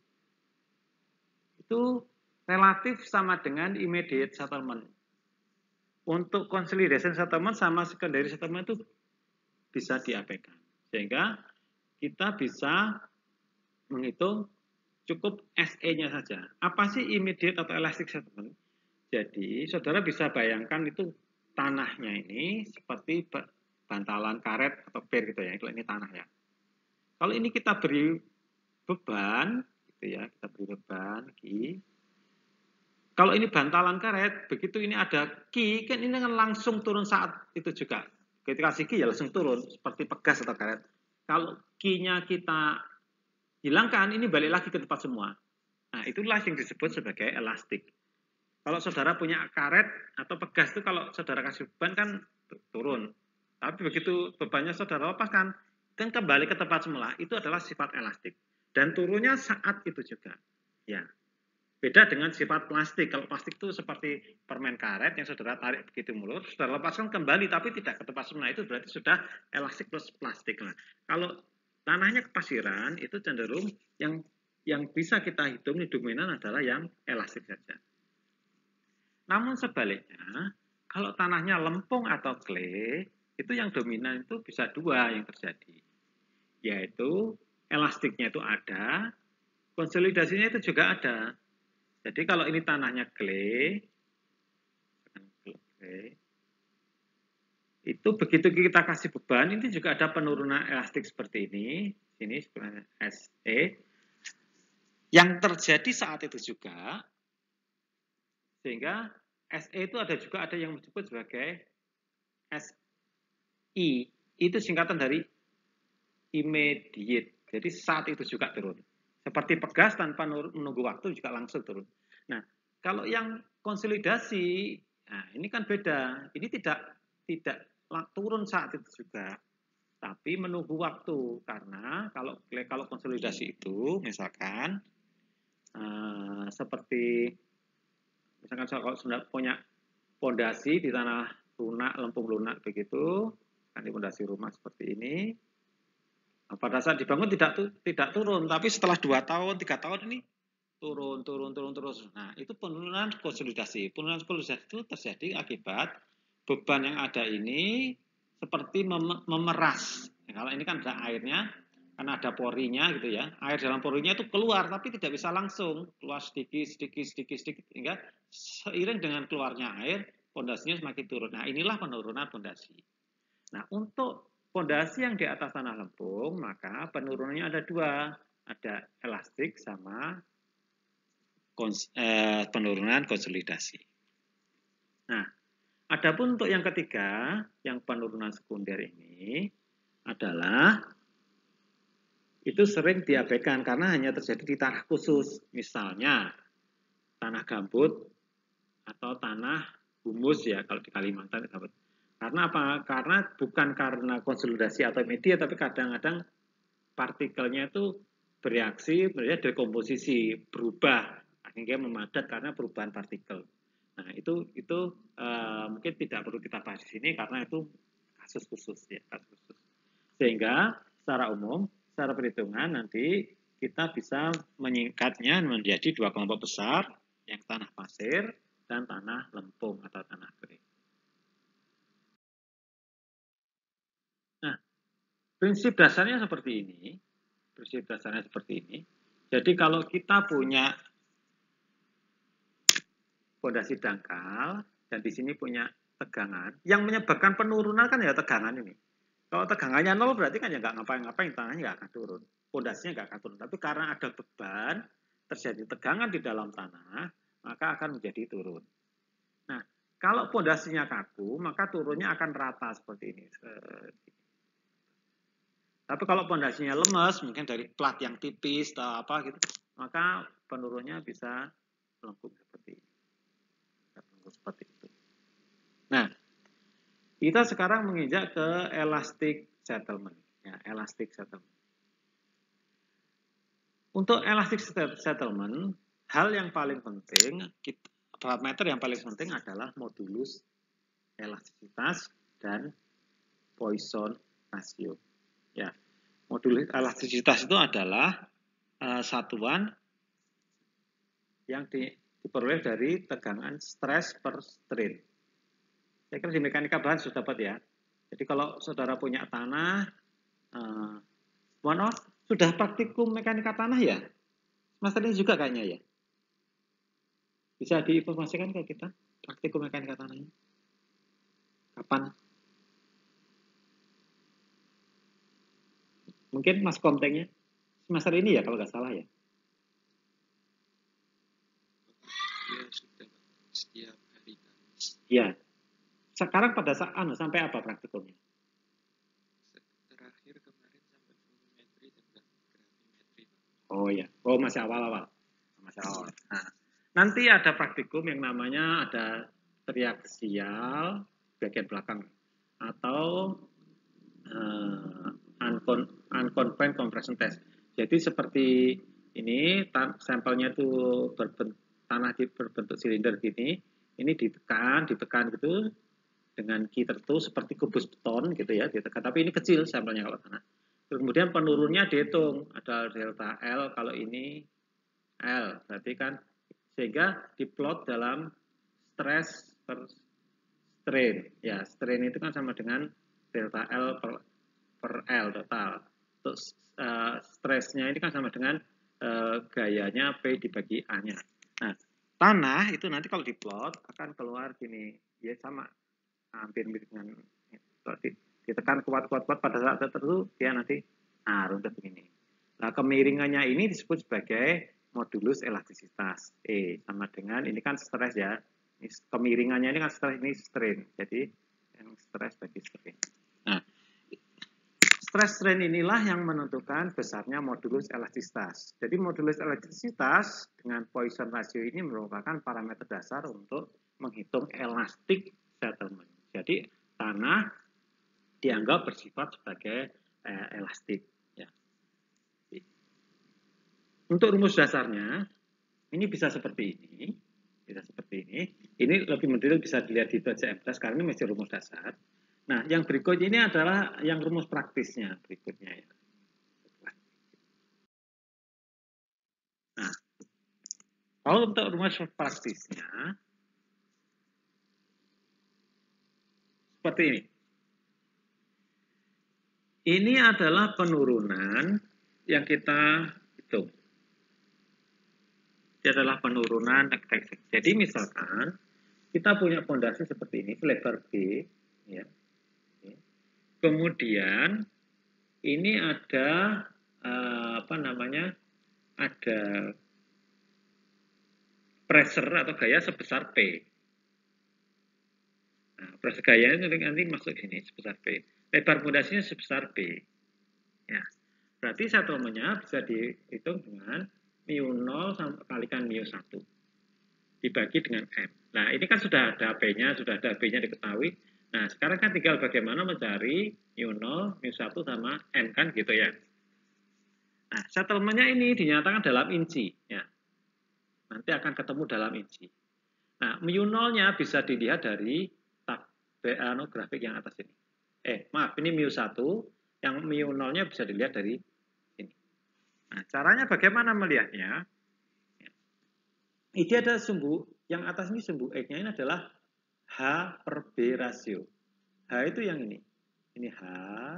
itu relatif sama dengan immediate settlement. Untuk consolidation settlement sama secondary settlement itu bisa diabaikan. Sehingga kita bisa menghitung cukup S E-nya saja. Apa sih immediate atau elastic settlement? Jadi, saudara bisa bayangkan itu tanahnya ini seperti bantalan karet atau pier gitu ya. Kalau ini tanah ya. Kalau ini kita beri beban, gitu ya, kita beri beban, ki. Kalau ini bantalan karet, begitu ini ada ki, kan ini kan langsung turun saat itu juga. Ketika si ki ya langsung turun, seperti pegas atau karet. Kalau ki-nya kita hilangkan, ini balik lagi ke tempat semua. Nah, itulah yang disebut sebagai elastik. Kalau saudara punya karet atau pegas itu kalau saudara kasih beban kan turun. Tapi begitu bebannya saudara lepaskan, kan kembali ke tempat semula. Itu adalah sifat elastik. Dan turunnya saat itu juga. Ya. Beda dengan sifat plastik. Kalau plastik itu seperti permen karet yang saudara tarik begitu mulur, saudara lepaskan kembali tapi tidak ke tempat semula. Itu berarti sudah elastik plus plastik. Nah, kalau tanahnya kepasiran itu cenderung yang yang bisa kita hitung dominan adalah yang elastik saja. Namun sebaliknya, kalau tanahnya lempung atau clay, itu yang dominan itu bisa dua yang terjadi. Yaitu elastiknya itu ada, konsolidasinya itu juga ada. Jadi kalau ini tanahnya clay, clay itu begitu kita kasih beban, ini juga ada penurunan elastik seperti ini. Sini sebenarnya S E. Yang terjadi saat itu juga, sehingga S E itu ada juga ada yang disebut sebagai S I. Itu singkatan dari immediate. Jadi saat itu juga turun. Seperti pegas tanpa menunggu waktu juga langsung turun. Nah, kalau yang konsolidasi, nah ini kan beda. Ini tidak tidak turun saat itu juga, tapi menunggu waktu. Karena kalau kalau konsolidasi itu misalkan uh, seperti misalkan kalau sudah punya pondasi di tanah lunak, lempung lunak begitu, kan di pondasi rumah seperti ini. Nah, pada saat dibangun tidak tidak turun, tapi setelah dua tahun, tiga tahun ini turun, turun, turun, terus. Nah, itu penurunan konsolidasi. Penurunan konsolidasi itu terjadi akibat beban yang ada ini seperti mem memeras. Nah, kalau ini kan ada airnya, karena ada porinya gitu ya. Air dalam porinya itu keluar, tapi tidak bisa langsung keluar sedikit, sedikit, sedikit, sedikit, hingga seiring dengan keluarnya air, pondasinya semakin turun. Nah, inilah penurunan pondasi. Nah, untuk pondasi yang di atas tanah lempung, maka penurunannya ada dua, ada elastik sama kons eh, penurunan konsolidasi. Nah, adapun untuk yang ketiga, yang penurunan sekunder ini adalah itu sering diabaikan karena hanya terjadi di tanah khusus, misalnya tanah gambut atau tanah humus ya kalau di Kalimantan gambut. Karena apa? Karena bukan karena konsolidasi atau media, tapi kadang-kadang partikelnya itu bereaksi, berarti dekomposisi, berubah, akhirnya memadat karena perubahan partikel. Nah itu itu uh, mungkin tidak perlu kita bahas di sini karena itu kasus khusus ya, kasus khusus. Sehingga secara umum, secara perhitungan nanti kita bisa menyingkatnya menjadi dua kelompok besar, yang tanah pasir dan tanah lempung atau tanah kering. Nah, prinsip dasarnya seperti ini. Prinsip dasarnya seperti ini. Jadi kalau kita punya pondasi dangkal dan di sini punya tegangan, yang menyebabkan penurunan kan ya tegangan ini. Kalau tegangannya nol berarti kan ya nggak ngapain-ngapain, tanahnya nggak akan turun, pondasinya nggak akan turun. Tapi karena ada beban, terjadi tegangan di dalam tanah, maka akan menjadi turun. Nah, kalau pondasinya kaku, maka turunnya akan rata seperti ini. Tapi kalau pondasinya lemes, mungkin dari plat yang tipis atau apa gitu, maka penurunnya bisa melengkung seperti ini. Seperti itu. Nah, kita sekarang menginjak ke elastic settlement. Ya, elastic settlement. Untuk elastic settlement, hal yang paling penting, parameter yang paling penting adalah modulus elastisitas dan Poisson ratio. Ya, modulus elastisitas itu adalah uh, satuan yang di, diperoleh dari tegangan stres per strain. Saya kira di mekanika bahan sudah dapat ya. Jadi kalau saudara punya tanah, uh, mana sudah praktikum mekanika tanah ya? Semester ini juga kayaknya ya. Bisa diinformasikan ke kita praktikum mekanika tanahnya? Kapan? Mungkin Mas Komtengnya semester ini ya kalau nggak salah ya. Ya sudah setiap hari. Ya. Sekarang pada saat anu sampai apa praktikumnya? Terakhir kemarin sampai volumetri dan gravimetri. Oh ya. Oh masih awal-awal. Masih awal. Nah, nanti ada praktikum yang namanya ada triaksial bagian belakang atau uh, unconfined compression test. Jadi seperti ini sampelnya itu berbentuk tanah berbentuk silinder gini, ini ditekan, ditekan gitu dengan key tertentu seperti kubus beton gitu ya, ditekan. Tapi ini kecil sampelnya kalau tanah. Kemudian penurunnya dihitung, ada delta L kalau ini L, berarti kan sehingga diplot dalam stress per strain. Ya, strain itu kan sama dengan delta L per per L total. Untuk uh, stresnya ini kan sama dengan uh, gayanya P dibagi A-nya. Nah, tanah itu nanti kalau diplot akan keluar gini, ya sama hampir mirip dengan ditekan kuat-kuat-kuat pada saat tertentu dia nanti nah runtuh begini. Nah, kemiringannya ini disebut sebagai modulus elastisitas. E sama dengan ini kan stres ya. Ini kemiringannya ini kan stres, ini strain. Jadi yang stres bagi strain. Nah, stress strain inilah yang menentukan besarnya modulus elastisitas. Jadi modulus elastisitas dengan Poisson ratio ini merupakan parameter dasar untuk menghitung elastic settlement. Jadi tanah dianggap bersifat sebagai eh, elastik. Ya. Untuk rumus dasarnya ini bisa seperti ini, bisa seperti ini. Ini lebih mendetail bisa dilihat di pelajaran M belas karena ini masih rumus dasar. Nah, yang berikut ini adalah yang rumus praktisnya berikutnya ya. Nah, kalau untuk rumus praktisnya seperti ini. Ini adalah penurunan yang kita hitung. Ini adalah penurunan tekstur. Jadi misalkan kita punya fondasi seperti ini, lebar B, ya. Kemudian ini ada eh, apa namanya? Ada pressure atau gaya sebesar P. Nah, pressure gaya itu nanti masuk ini sebesar P. Lebar fondasinya sebesar P. Ya. Berarti settlement-nya bisa dihitung dengan mu nol sampai kalikan mu satu. Dibagi dengan M. Nah, ini kan sudah ada P-nya, sudah ada B-nya diketahui. Nah, sekarang kan tinggal bagaimana mencari mu nol, mu satu, sama M kan gitu ya. Nah, settlement-nya ini dinyatakan dalam inci. Ya. Nanti akan ketemu dalam inci. Nah, mu nol-nya bisa dilihat dari tab grafik yang atas ini. Eh, maaf, ini mu satu, yang mu nol-nya bisa dilihat dari ini. Nah, caranya bagaimana melihatnya? Ini ada sumbu, yang atas ini sumbu X-nya ini adalah H per B rasio. H itu yang ini. Ini H.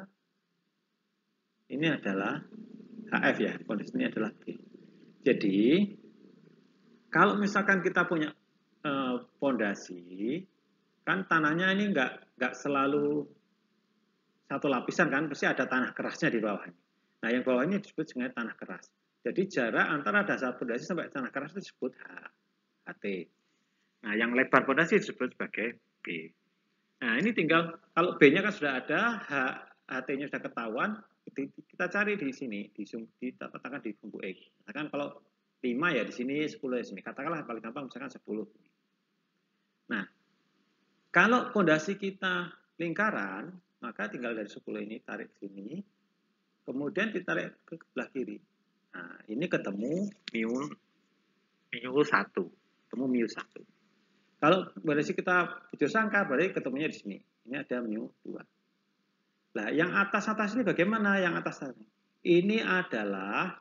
Ini adalah H F ya, kondisi ini adalah B. Jadi, kalau misalkan kita punya pondasi, eh, kan tanahnya ini nggak nggak selalu satu lapisan kan, pasti ada tanah kerasnya di bawahnya. Nah, yang bawah ini disebut sebagai tanah keras. Jadi jarak antara dasar pondasi sampai tanah keras itu disebut H, HT. Nah, yang lebar pondasi disebut sebagai B. Nah, ini tinggal kalau B-nya kan sudah ada, H T-nya sudah ketahuan, kita cari di sini, di katakan di sumbu X. Misalkan kalau lima ya di sini, sepuluh di sini. Katakanlah paling gampang misalkan sepuluh. Nah, kalau pondasi kita lingkaran, maka tinggal dari sepuluh ini tarik sini, kemudian ditarik ke sebelah kiri. Nah, ini ketemu mu mu satu, ketemu mu satu. Kalau berarti kita bujur sangka, berarti ketemunya di sini. Ini ada mu dua. Nah, yang atas-atas ini bagaimana? Yang atas ini adalah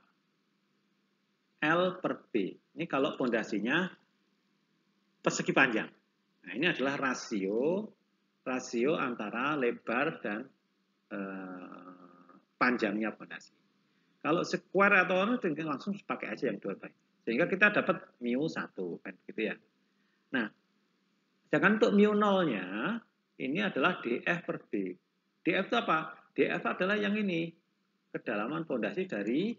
L per B. Ini kalau pondasinya persegi panjang. Nah, ini adalah rasio rasio antara lebar dan eh, panjangnya pondasi. Kalau square atau ono langsung pakai aja yang dua baik. Sehingga kita dapat mu satu kan gitu ya. Nah, sedangkan untuk mu nolnya ini adalah D F per B. D F itu apa? D F adalah yang ini, kedalaman pondasi dari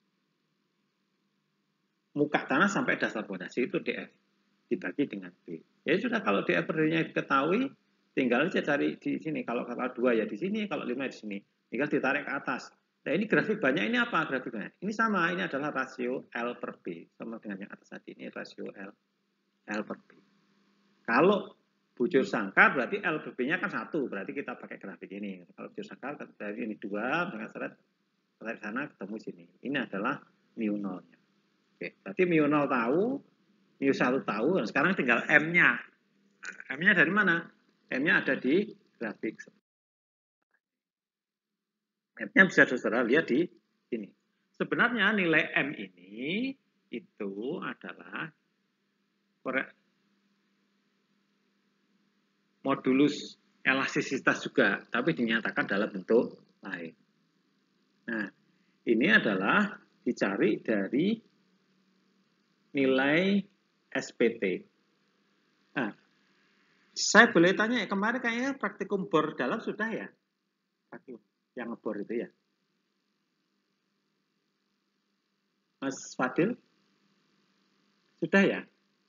muka tanah sampai dasar pondasi itu D F dibagi dengan B. Jadi sudah kalau D F per B-nya diketahui, tinggal aja cari di sini. Kalau kalau dua ya di sini, kalau lima di sini. Tinggal ditarik ke atas. Nah, ini grafik banyak, ini apa grafiknya? Ini sama, ini adalah rasio L per B. Sama dengan yang atas tadi, ini rasio L, L per B. Kalau bujur sangkar berarti L per B-nya kan satu, berarti kita pakai grafik ini. Kalau bujur sangkar berarti ini dua, dengan seret, seret sana ketemu sini. Ini adalah mu nolnya. Oke, berarti mu nol tahu, mu satu tahu, dan sekarang tinggal M-nya. Nah, M-nya dari mana? M-nya ada di grafik. M-nya bisa saudara lihat di sini. Sebenarnya nilai M ini itu adalah modulus elastisitas juga, tapi dinyatakan dalam bentuk lain. Nah, ini adalah dicari dari nilai S P T. Nah, saya boleh tanya ya, kemarin kayaknya praktikum bor dalam sudah ya? Praktikum yang ngebor itu ya? Mas Fadil? Sudah ya?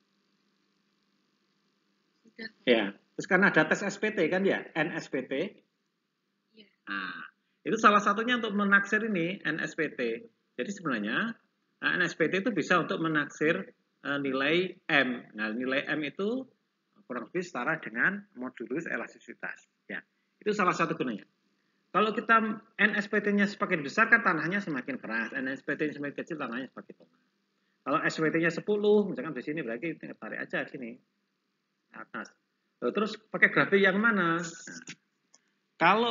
Sudah. Ya, terus karena ada tes S P T kan ya? N S P T? Iya. Nah, Itu salah satunya untuk menaksir ini N S P T. Jadi sebenarnya N S P T itu bisa untuk menaksir uh, nilai M. Nah, nilai M itu kurang lebih setara dengan modulus elastisitas. Ya, itu salah satu gunanya. Kalau kita N S P T-nya semakin besar kan tanahnya semakin keras, N S P T-nya semakin kecil tanahnya semakin lemah. Kalau S P T-nya sepuluh, misalkan di sini berarti tarik aja sini atas. Lalu terus pakai grafik yang mana? Nah, kalau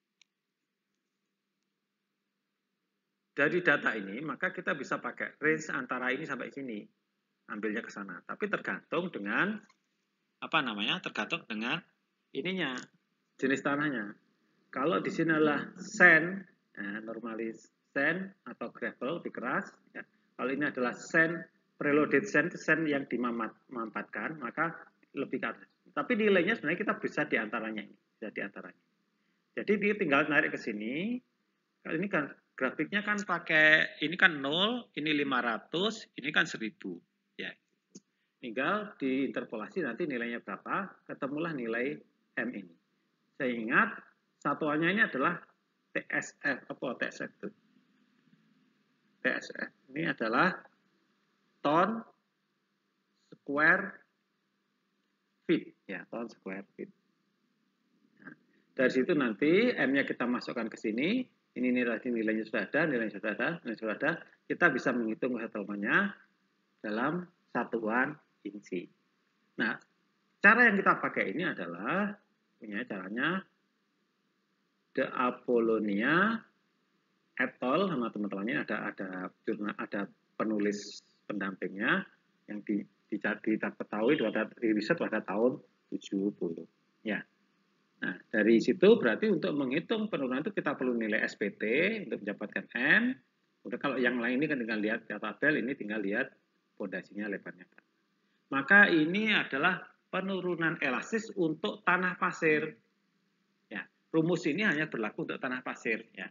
dari data ini, maka kita bisa pakai range antara ini sampai sini, ambilnya ke sana. Tapi tergantung dengan apa namanya? Tergantung dengan ininya, jenis tanahnya. Kalau di sini adalah sand, ya, normalis sand atau gravel lebih keras. Ya. Kalau ini adalah sand, preloaded sand, sand yang dimampatkan, maka lebih keras. Tapi nilainya sebenarnya kita bisa di antaranya ini, bisa di antaranya. Jadi dia tinggal narik ke sini. Kalau ini kan grafiknya kan pakai ini kan nol, ini lima ratus, ini kan seribu. Ya. Tinggal diinterpolasi nanti nilainya berapa, ketemulah nilai M ini. Saya ingat satuannya ini adalah T S F, apa T S F itu? T S F ini adalah ton square feet, ya, ton square feet. Nah, dari situ nanti M-nya kita masukkan ke sini, ini nilai nilainya sudah ada, nilainya sudah ada, nilainya sudah ada, kita bisa menghitung settlement-nya dalam satuan inci. Nah, cara yang kita pakai ini adalah, punya caranya, De Apollonia et al. Sama teman-temannya ada ada jurnal, ada penulis pendampingnya yang di, di, kita ketahui pada riset pada tahun tujuh puluh. Ya. Nah, dari situ berarti untuk menghitung penurunan itu kita perlu nilai S P T untuk mendapatkan M. Udah kalau yang lain ini kan tinggal lihat tabel, ini tinggal lihat pondasinya lebarnya. Maka ini adalah penurunan elastis untuk tanah pasir. Ya, rumus ini hanya berlaku untuk tanah pasir. Ya.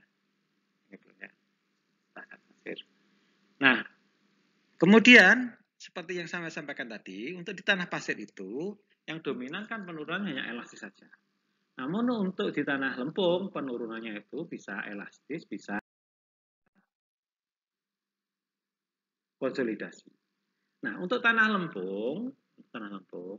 Tanah pasir. Nah, kemudian seperti yang saya sampaikan tadi, untuk di tanah pasir itu yang dominan kan penurunan hanya elastis saja. Namun untuk di tanah lempung penurunannya itu bisa elastis, bisa konsolidasi. Nah, untuk tanah lempung, tanah lempung,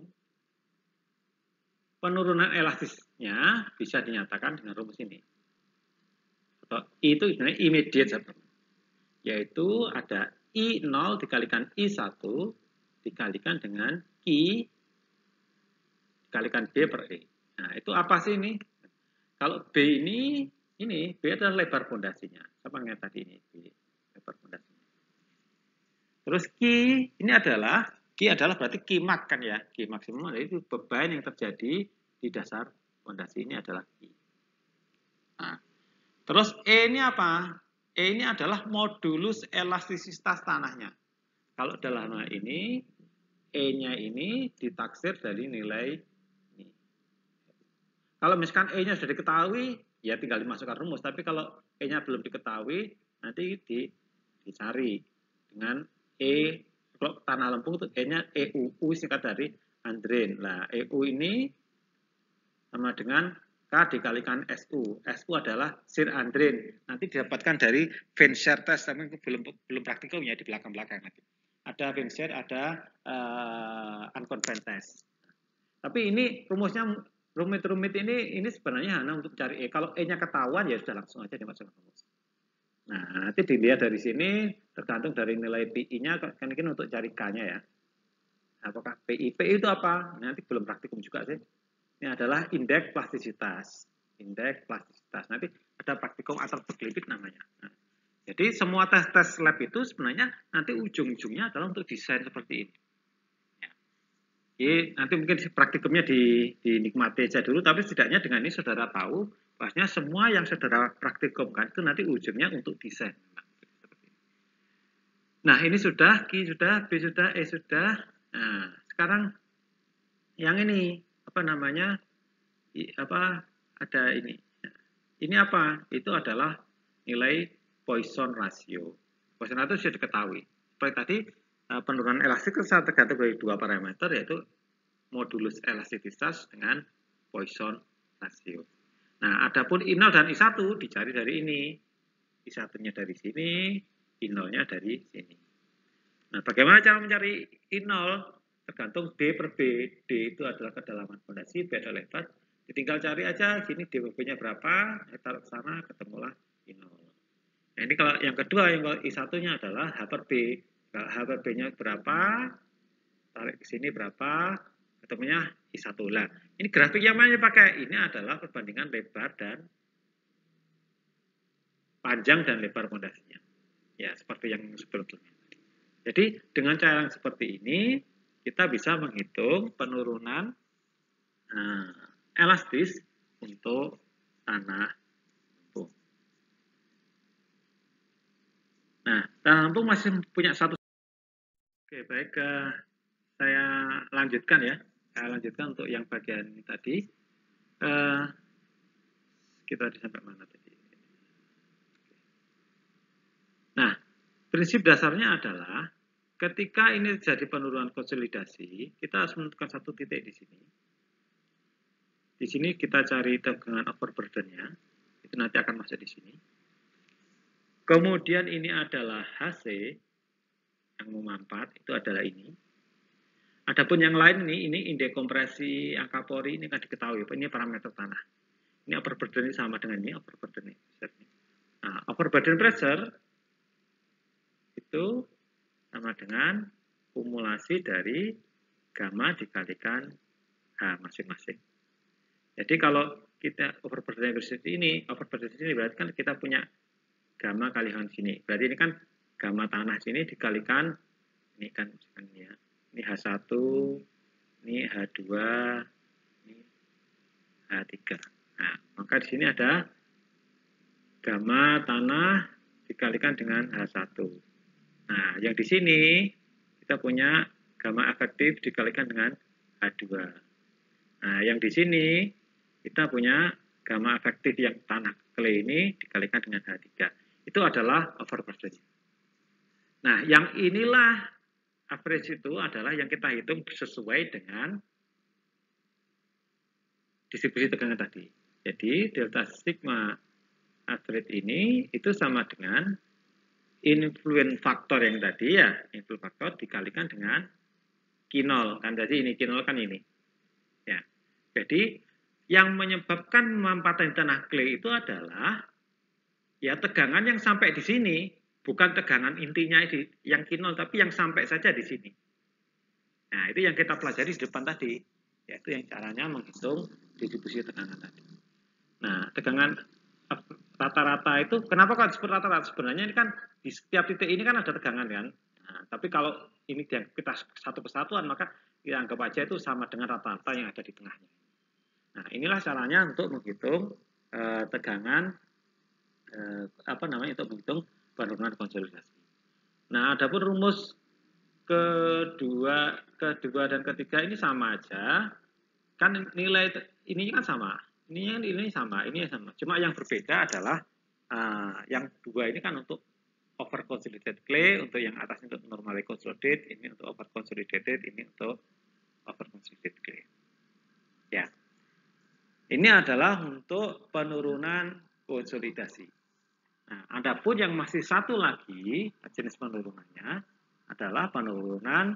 penurunan elastisnya bisa dinyatakan dengan rumus ini. Atau I itu sebenarnya immediate, yaitu ada I nol dikalikan I satu dikalikan dengan I dikalikan B per E. Nah, itu apa sih ini? Kalau B ini, ini B adalah lebar pondasinya. Apa yang tadi ini? B, lebar pondasinya. Terus Q ini adalah, Q adalah berarti Qmax kan ya. Q maksimum itu beban yang terjadi di dasar pondasi ini adalah Q. Nah, terus E ini apa? E ini adalah modulus elastisitas tanahnya. Kalau dalam hal ini, E-nya ini ditaksir dari nilai ini. Kalau misalkan E-nya sudah diketahui, ya tinggal dimasukkan rumus. Tapi kalau E-nya belum diketahui, nanti di, dicari dengan E. Kalau tanah lempung itu E-nya E U. U singkat dari andrin. Nah, E U ini sama dengan K dikalikan S U. S U adalah shear andrin. Nanti didapatkan dari Vensher test, tapi belum belum praktikum ya di belakang-belakang nanti. Ada Vensher, ada uh, unconvened test. Tapi ini rumusnya rumit-rumit ini ini sebenarnya hanya untuk cari E. Kalau E-nya ketahuan ya sudah langsung aja dimasukkan rumus. Nah, nanti dilihat dari sini tergantung dari nilai P I-nya kan ini untuk cari K-nya ya. Apakah P I? P I itu apa? Nanti belum praktikum juga sih. Ini adalah indeks plastisitas. Indeks plastisitas. Nanti ada praktikum atau berkelipit namanya. Nah, jadi semua tes-tes lab itu sebenarnya nanti ujung-ujungnya adalah untuk desain seperti ini. Ya. Jadi nanti mungkin praktikumnya di, dinikmati aja dulu, tapi setidaknya dengan ini saudara tahu bahwasanya semua yang saudara praktikumkan itu nanti ujungnya untuk desain. Nah, ini sudah, Q sudah, B sudah, E sudah. Nah, sekarang yang ini apa namanya? Apa ada ini? Ini apa? Itu adalah nilai Poisson ratio. Poisson ratio sudah diketahui. Seperti tadi penurunan elastis itu tergantung dari dua parameter, yaitu modulus elastisitas dengan Poisson ratio. Nah, adapun I nol dan I satu dicari dari ini. I satu-nya dari sini, I nol-nya dari sini. Nah, bagaimana cara mencari I nol? Tergantung D per B. D itu adalah kedalaman fondasi, B adalah lebar. Tinggal cari aja, sini D per B-nya berapa, taruh ke sana, ketemulah I nol. Nah, ini kalau yang kedua, yang I satu-nya adalah H per B. Kalau H per B-nya berapa, tarik ke sini berapa, ketemunya I satu. Lah, ini grafik yang mana dipakai? Ini adalah perbandingan lebar dan panjang dan lebar fondasinya. Ya, seperti yang sebelumnya. Jadi, dengan cara yang seperti ini, kita bisa menghitung penurunan uh, elastis untuk tanah lempung. Nah, tanah lempung masih punya satu. Oke, baik. Uh, saya lanjutkan ya. Saya lanjutkan untuk yang bagian ini tadi. Uh, kita sampai mana tadi? Nah, prinsip dasarnya adalah ketika ini terjadi penurunan konsolidasi, kita harus menentukan satu titik di sini. Di sini kita cari tegangan overburden-nya, itu nanti akan masuk di sini. Kemudian ini adalah H C yang memampat, itu adalah ini. Adapun yang lain ini, ini indeks kompresi angka pori ini kan diketahui, ini parameter tanah. Ini overburden ini sama dengan ini overburden ini. Nah, overburden pressure itu sama dengan kumulasi dari gamma dikalikan H masing-masing. Jadi kalau kita overburden seperti ini, overburden ini berarti kan kita punya gamma kalikan sini. Berarti ini kan gamma tanah sini dikalikan ini kan misalkan ya. Ini H satu, ini H dua, ini H tiga. Nah, maka di sini ada gamma tanah dikalikan dengan H satu. Nah, yang di sini kita punya gamma efektif dikalikan dengan H dua. Nah, yang di sini kita punya gamma efektif yang tanah clay ini dikalikan dengan H tiga. Itu adalah overburden. Nah, yang inilah average itu adalah yang kita hitung sesuai dengan distribusi tegangan tadi. Jadi, delta sigma average ini itu sama dengan influence faktor yang tadi ya, influence faktor dikalikan dengan Q nol. Kan jadi ini Q nol kan ini. Ya. Jadi, yang menyebabkan pemampatan tanah clay itu adalah ya tegangan yang sampai di sini. Bukan tegangan intinya di, yang Q nol, tapi yang sampai saja di sini. Nah, itu yang kita pelajari di depan tadi. Yaitu yang caranya menghitung distribusi tegangan tadi. Nah, tegangan rata-rata itu, kenapa kok disebut rata-rata? Sebenarnya ini kan, di setiap titik ini kan ada tegangan kan. Nah, tapi kalau ini kita satu kesatuan, maka kita anggap aja itu sama dengan rata-rata yang ada di tengahnya. Nah, inilah caranya untuk menghitung eh, tegangan, eh, apa namanya, untuk menghitung penurunan konsolidasi. Nah, adapun rumus kedua, kedua dan ketiga ini sama aja. Kan nilai ini kan sama. Ini ini sama, ini sama. Cuma yang berbeda adalah uh, yang dua ini kan untuk over consolidated clay, untuk yang atas untuk normally consolidated, ini untuk over consolidated, ini untuk over consolidated clay. Ya. Ini adalah untuk penurunan konsolidasi. Nah, adapun yang masih satu lagi jenis penurunannya adalah penurunan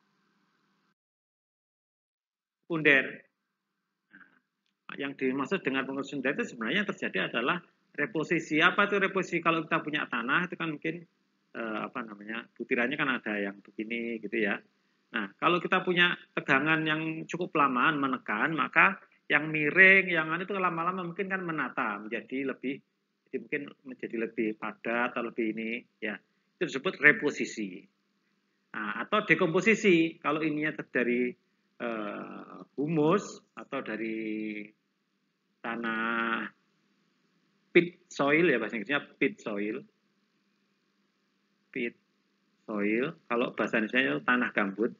sekunder. Nah, yang dimaksud dengan penurunan sekunder itu sebenarnya terjadi adalah reposisi. Apa itu reposisi? Kalau kita punya tanah itu kan mungkin eh, apa namanya butirannya kan ada yang begini gitu ya. Nah, kalau kita punya tegangan yang cukup lamaan menekan, maka yang miring, yang itu lama-lama mungkin kan menata menjadi lebih jadi mungkin menjadi lebih padat atau lebih ini ya itu disebut reposisi. Nah, atau dekomposisi kalau ininya dari uh, humus atau dari tanah pit soil ya bahasa Inggrisnya pit soil, pit soil. Kalau bahasa Indonesia itu tanah gambut.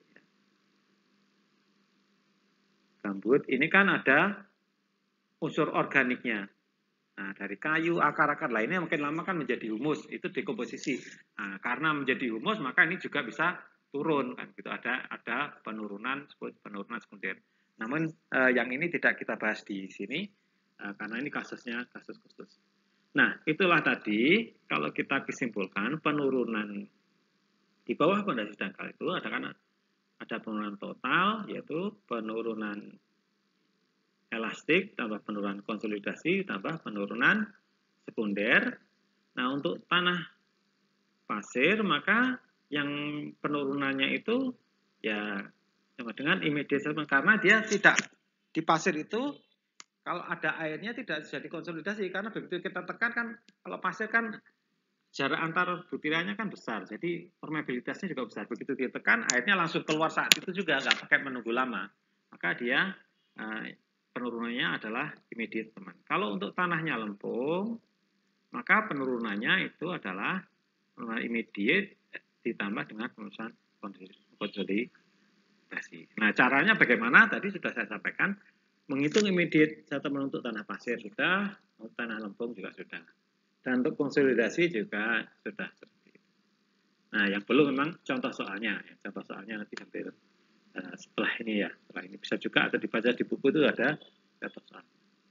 Gambut ini kan ada unsur organiknya. Nah, dari kayu, akar-akar lainnya mungkin lama kan menjadi humus, itu dekomposisi. Nah, karena menjadi humus, maka ini juga bisa turun kan gitu. Ada ada penurunan penurunan sekunder. Namun eh, yang ini tidak kita bahas di sini. uh, karena ini kasusnya kasus khusus. Nah, itulah tadi kalau kita kesimpulkan penurunan di bawah pondasi dangkal itu ada karena ada penurunan total, yaitu penurunan elastik, tambah penurunan konsolidasi, tambah penurunan sekunder. Nah, untuk tanah pasir, maka yang penurunannya itu ya sama dengan immediate settlement, karena dia tidak di pasir itu kalau ada airnya tidak jadi konsolidasi, karena begitu kita tekan kan kalau pasir kan jarak antar butirannya kan besar, jadi permeabilitasnya juga besar. Begitu ditekan airnya langsung keluar saat itu juga, nggak pakai menunggu lama, maka dia uh, penurunannya adalah immediate settlement. Kalau untuk tanahnya lempung, maka penurunannya itu adalah immediate ditambah dengan penurunan konsolidasi. Nah, caranya bagaimana? Tadi sudah saya sampaikan, menghitung immediate settlement untuk tanah pasir sudah, untuk tanah lempung juga sudah. Dan untuk konsolidasi juga sudah. Nah, yang belum memang contoh soalnya. Contoh soalnya nanti hampir uh, setelah ini ya. Setelah ini bisa juga atau dibaca di buku itu ada contoh soal.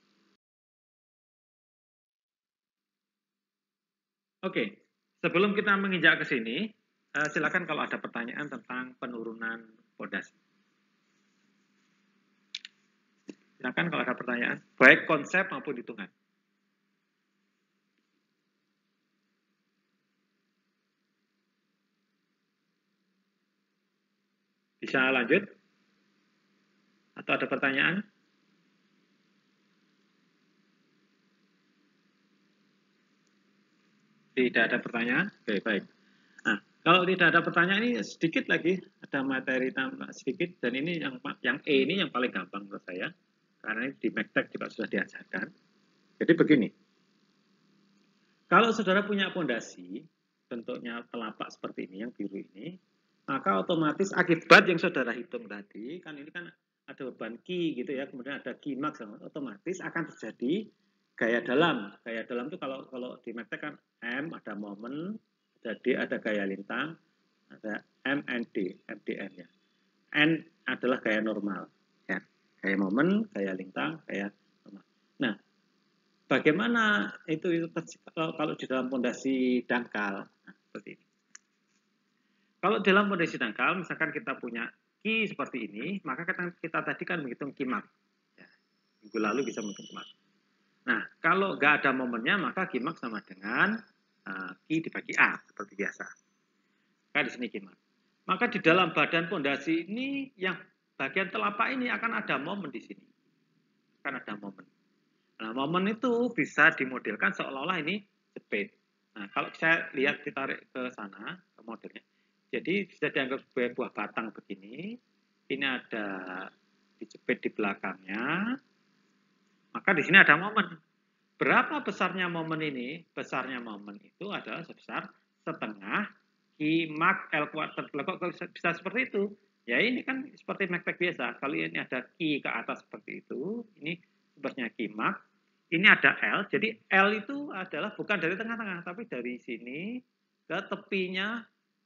Oke, sebelum kita menginjak ke sini, uh, silakan kalau ada pertanyaan tentang penurunan pondasi. Silakan kalau ada pertanyaan, baik konsep maupun hitungan. Bisa lanjut? Atau ada pertanyaan? Tidak ada pertanyaan? Oke, baik. Nah, kalau tidak ada pertanyaan ini sedikit lagi, ada materi tambah sedikit, dan ini yang yang E ini yang paling gampang menurut saya, karena ini di Mektek juga sudah diajarkan. Jadi begini, kalau saudara punya pondasi, bentuknya telapak seperti ini, yang biru ini, maka otomatis akibat yang saudara hitung tadi, kan ini kan ada beban Q gitu ya, kemudian ada Q max, otomatis akan terjadi gaya dalam. Gaya dalam itu kalau kalau di Mektek kan M, ada momen, ada D, ada gaya lintang, ada M, N, D, M D N ya. N adalah gaya normal, ya. Gaya momen, gaya lintang, gaya normal. Nah, bagaimana itu itu kalau, kalau di dalam pondasi dangkal, nah, seperti ini. Kalau dalam pondasi dangkal, misalkan kita punya Q seperti ini, maka kita, kita tadi kan menghitung Q max. Ya, minggu lalu bisa menghitung Q max. Nah, kalau nggak ada momennya, maka Q max sama dengan uh, Q dibagi A, seperti biasa. Maka di sini Q max. Maka di dalam badan pondasi ini, yang bagian telapak ini akan ada momen di sini. Akan ada momen. Nah, momen itu bisa dimodelkan seolah-olah ini jepit. Nah, kalau saya lihat ditarik ke sana, ke modelnya. Jadi, bisa dianggap sebagai buah batang begini. Ini ada dijepit di belakangnya. Maka di sini ada momen. Berapa besarnya momen ini? Besarnya momen itu adalah sebesar setengah Q max L kuadrat. Kok bisa, bisa seperti itu? Ya ini kan seperti Mektek biasa. Kalau ini ada Q ke atas seperti itu, ini sebesarnya Q max. Ini ada L. Jadi L itu adalah bukan dari tengah-tengah, tapi dari sini ke tepinya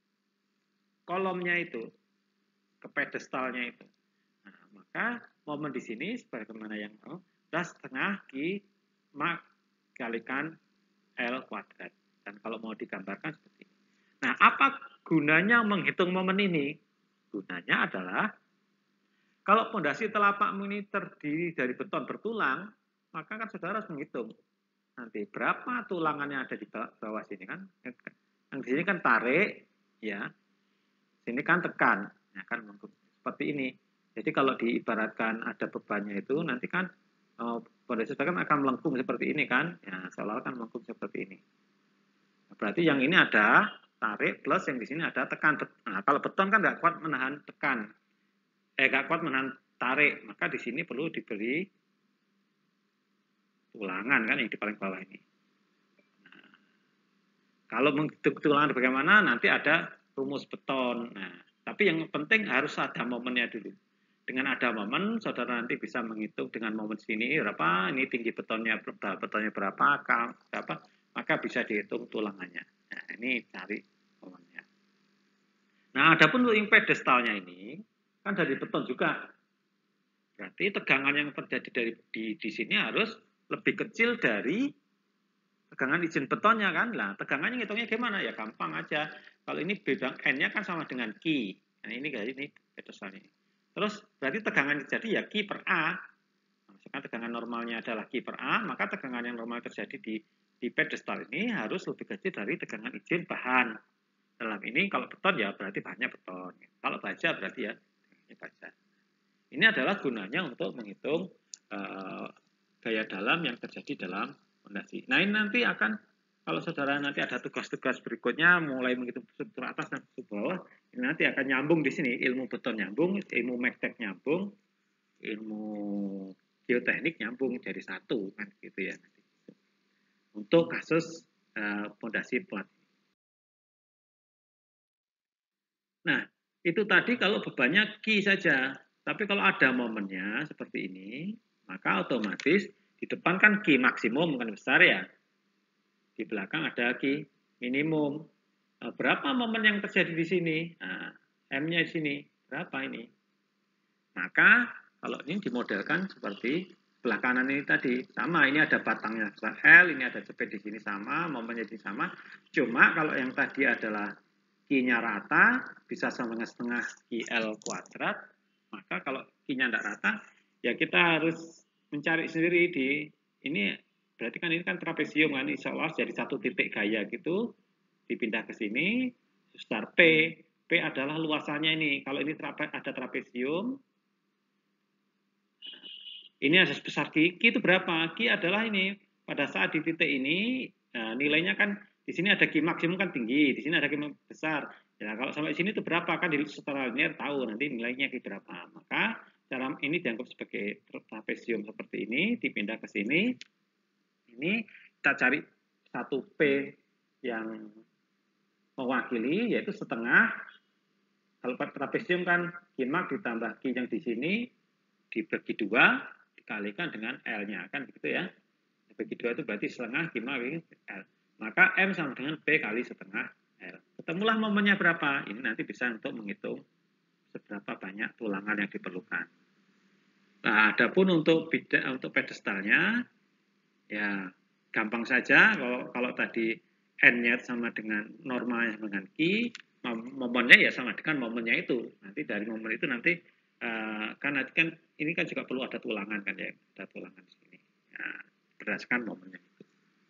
kolomnya itu, ke pedestalnya itu. Nah, maka momen di sini sebagaimana yang mau, adalah setengah Q max kalikan L kuadrat. Dan kalau mau digambarkan seperti ini. Nah, apa gunanya menghitung momen ini? Gunanya adalah kalau pondasi telapakmu ini terdiri dari beton bertulang, maka kan saudara harus menghitung nanti berapa tulangan yang ada di bawah sini kan. Yang di sini kan tarik, ya. Sini kan tekan, ya kan seperti ini. Jadi kalau diibaratkan ada bebannya itu nanti kan pondasi kan akan melengkung seperti ini kan, ya seolah-olah kan melengkung seperti ini. Nah, berarti yang ini ada tarik plus yang di sini ada tekan. Nah, kalau beton kan nggak kuat menahan tekan, eh nggak kuat menahan tarik, maka di sini perlu diberi tulangan kan yang di paling bawah ini. Nah, kalau menghitung tulangan bagaimana nanti ada rumus beton. Nah, tapi yang penting harus ada momennya dulu. Dengan ada momen, saudara nanti bisa menghitung dengan momen sini berapa, ini tinggi betonnya berapa, betonnya berapa, berapa, maka bisa dihitung tulangannya. Nah, ini cari momennya. Nah, adapun untuk pedestalnya ini kan dari beton juga. Berarti tegangan yang terjadi dari di, di sini harus lebih kecil dari tegangan izin betonnya kan. Nah, tegangannya ngitungnya gimana? Ya gampang aja. Kalau ini beda N-nya kan sama dengan Q. Nah, ini kayak ini pedestalnya. Terus berarti tegangan terjadi ya Q per A. Misalkan tegangan normalnya adalah Q per A, maka tegangan yang normal terjadi di di pedestal ini harus lebih kecil dari tegangan izin bahan. Dalam ini kalau beton ya berarti bahannya beton. Kalau baja berarti ya ini baja. Ini adalah gunanya untuk menghitung uh, gaya dalam yang terjadi dalam fondasi. Nah, ini nanti akan, kalau saudara nanti ada tugas-tugas berikutnya, mulai menghitung struktur atas dan struktur bawah, ini nanti akan nyambung di sini, ilmu beton nyambung, ilmu megtek nyambung, ilmu geoteknik nyambung jadi satu, kan gitu ya. Untuk kasus fondasi uh, plat. Nah, itu tadi kalau bebannya Q saja. Tapi kalau ada momennya seperti ini, maka otomatis di depan kan Q maksimum kan besar ya. Di belakang ada Q minimum. Nah, berapa momen yang terjadi di sini? Nah, M-nya di sini. Berapa ini? Maka kalau ini dimodelkan seperti sebelah kanan ini tadi. Sama, ini ada batangnya L, ini ada cepet di sini sama, momennya di sama. Cuma kalau yang tadi adalah Q-nya rata, bisa sama dengan setengah Q L kuadrat. Maka kalau Q-nya tidak rata, ya kita harus mencari sendiri di, ini berarti kan ini kan trapesium kan, insya Allah jadi satu titik gaya gitu, dipindah ke sini, start P. P adalah luasannya ini. Kalau ini trape, ada trapesium, ini ada sebesar Q. Q itu berapa? Q adalah ini, pada saat di titik ini, nah, nilainya kan, di sini ada Q maksimum kan tinggi, di sini ada Q besar. Ya, kalau sampai sini itu berapa kan setelah linear tahu nanti nilainya Q berapa. Maka cara ini dianggap sebagai trapesium seperti ini, dipindah ke sini. Ini kita cari satu P yang mewakili, yaitu setengah. Kalau trapesium kan Q max ditambah Q yang di sini, dibagi dua, dikalikan dengan L-nya, kan begitu ya. Dibagi dua itu berarti setengah Q max L. Maka M sama dengan P kali setengah L. Ketemulah momennya berapa. Ini nanti bisa untuk menghitung seberapa banyak tulangan yang diperlukan. Nah, adapun untuk bida, untuk pedestalnya, ya gampang saja. Kalau kalau tadi N-nya sama dengan normalnya dengan Q, momennya ya sama dengan momennya itu. Nanti dari momen itu nanti uh, kan nanti kan ini kan juga perlu ada tulangan kan ya, ada tulangan di sini. Nah, berdasarkan momennya itu.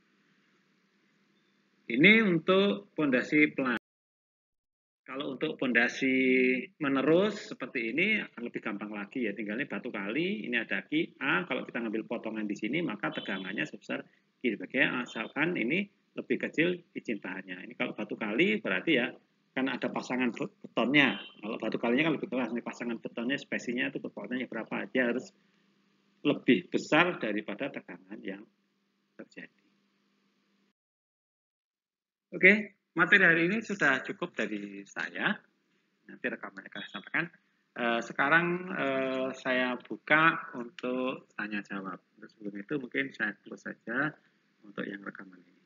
Ini untuk fondasi pelan. Kalau untuk fondasi menerus seperti ini akan lebih gampang lagi ya. Tinggal ini batu kali, ini ada Q A. Kalau kita ngambil potongan di sini, maka tegangannya sebesar Q. Bagaimana asalkan ini lebih kecil izin bahannya. Ini kalau batu kali berarti ya kan ada pasangan betonnya. Kalau batu kalinya kan lebih keras. Ini pasangan betonnya, spesinya itu kekuatannya berapa. Dia harus lebih besar daripada tegangan yang terjadi. Oke, materi hari ini sudah cukup dari saya. Nanti rekamannya akan sampaikan. Uh, sekarang uh, saya buka untuk tanya jawab. Sebelum itu mungkin saya close saja untuk yang rekaman ini.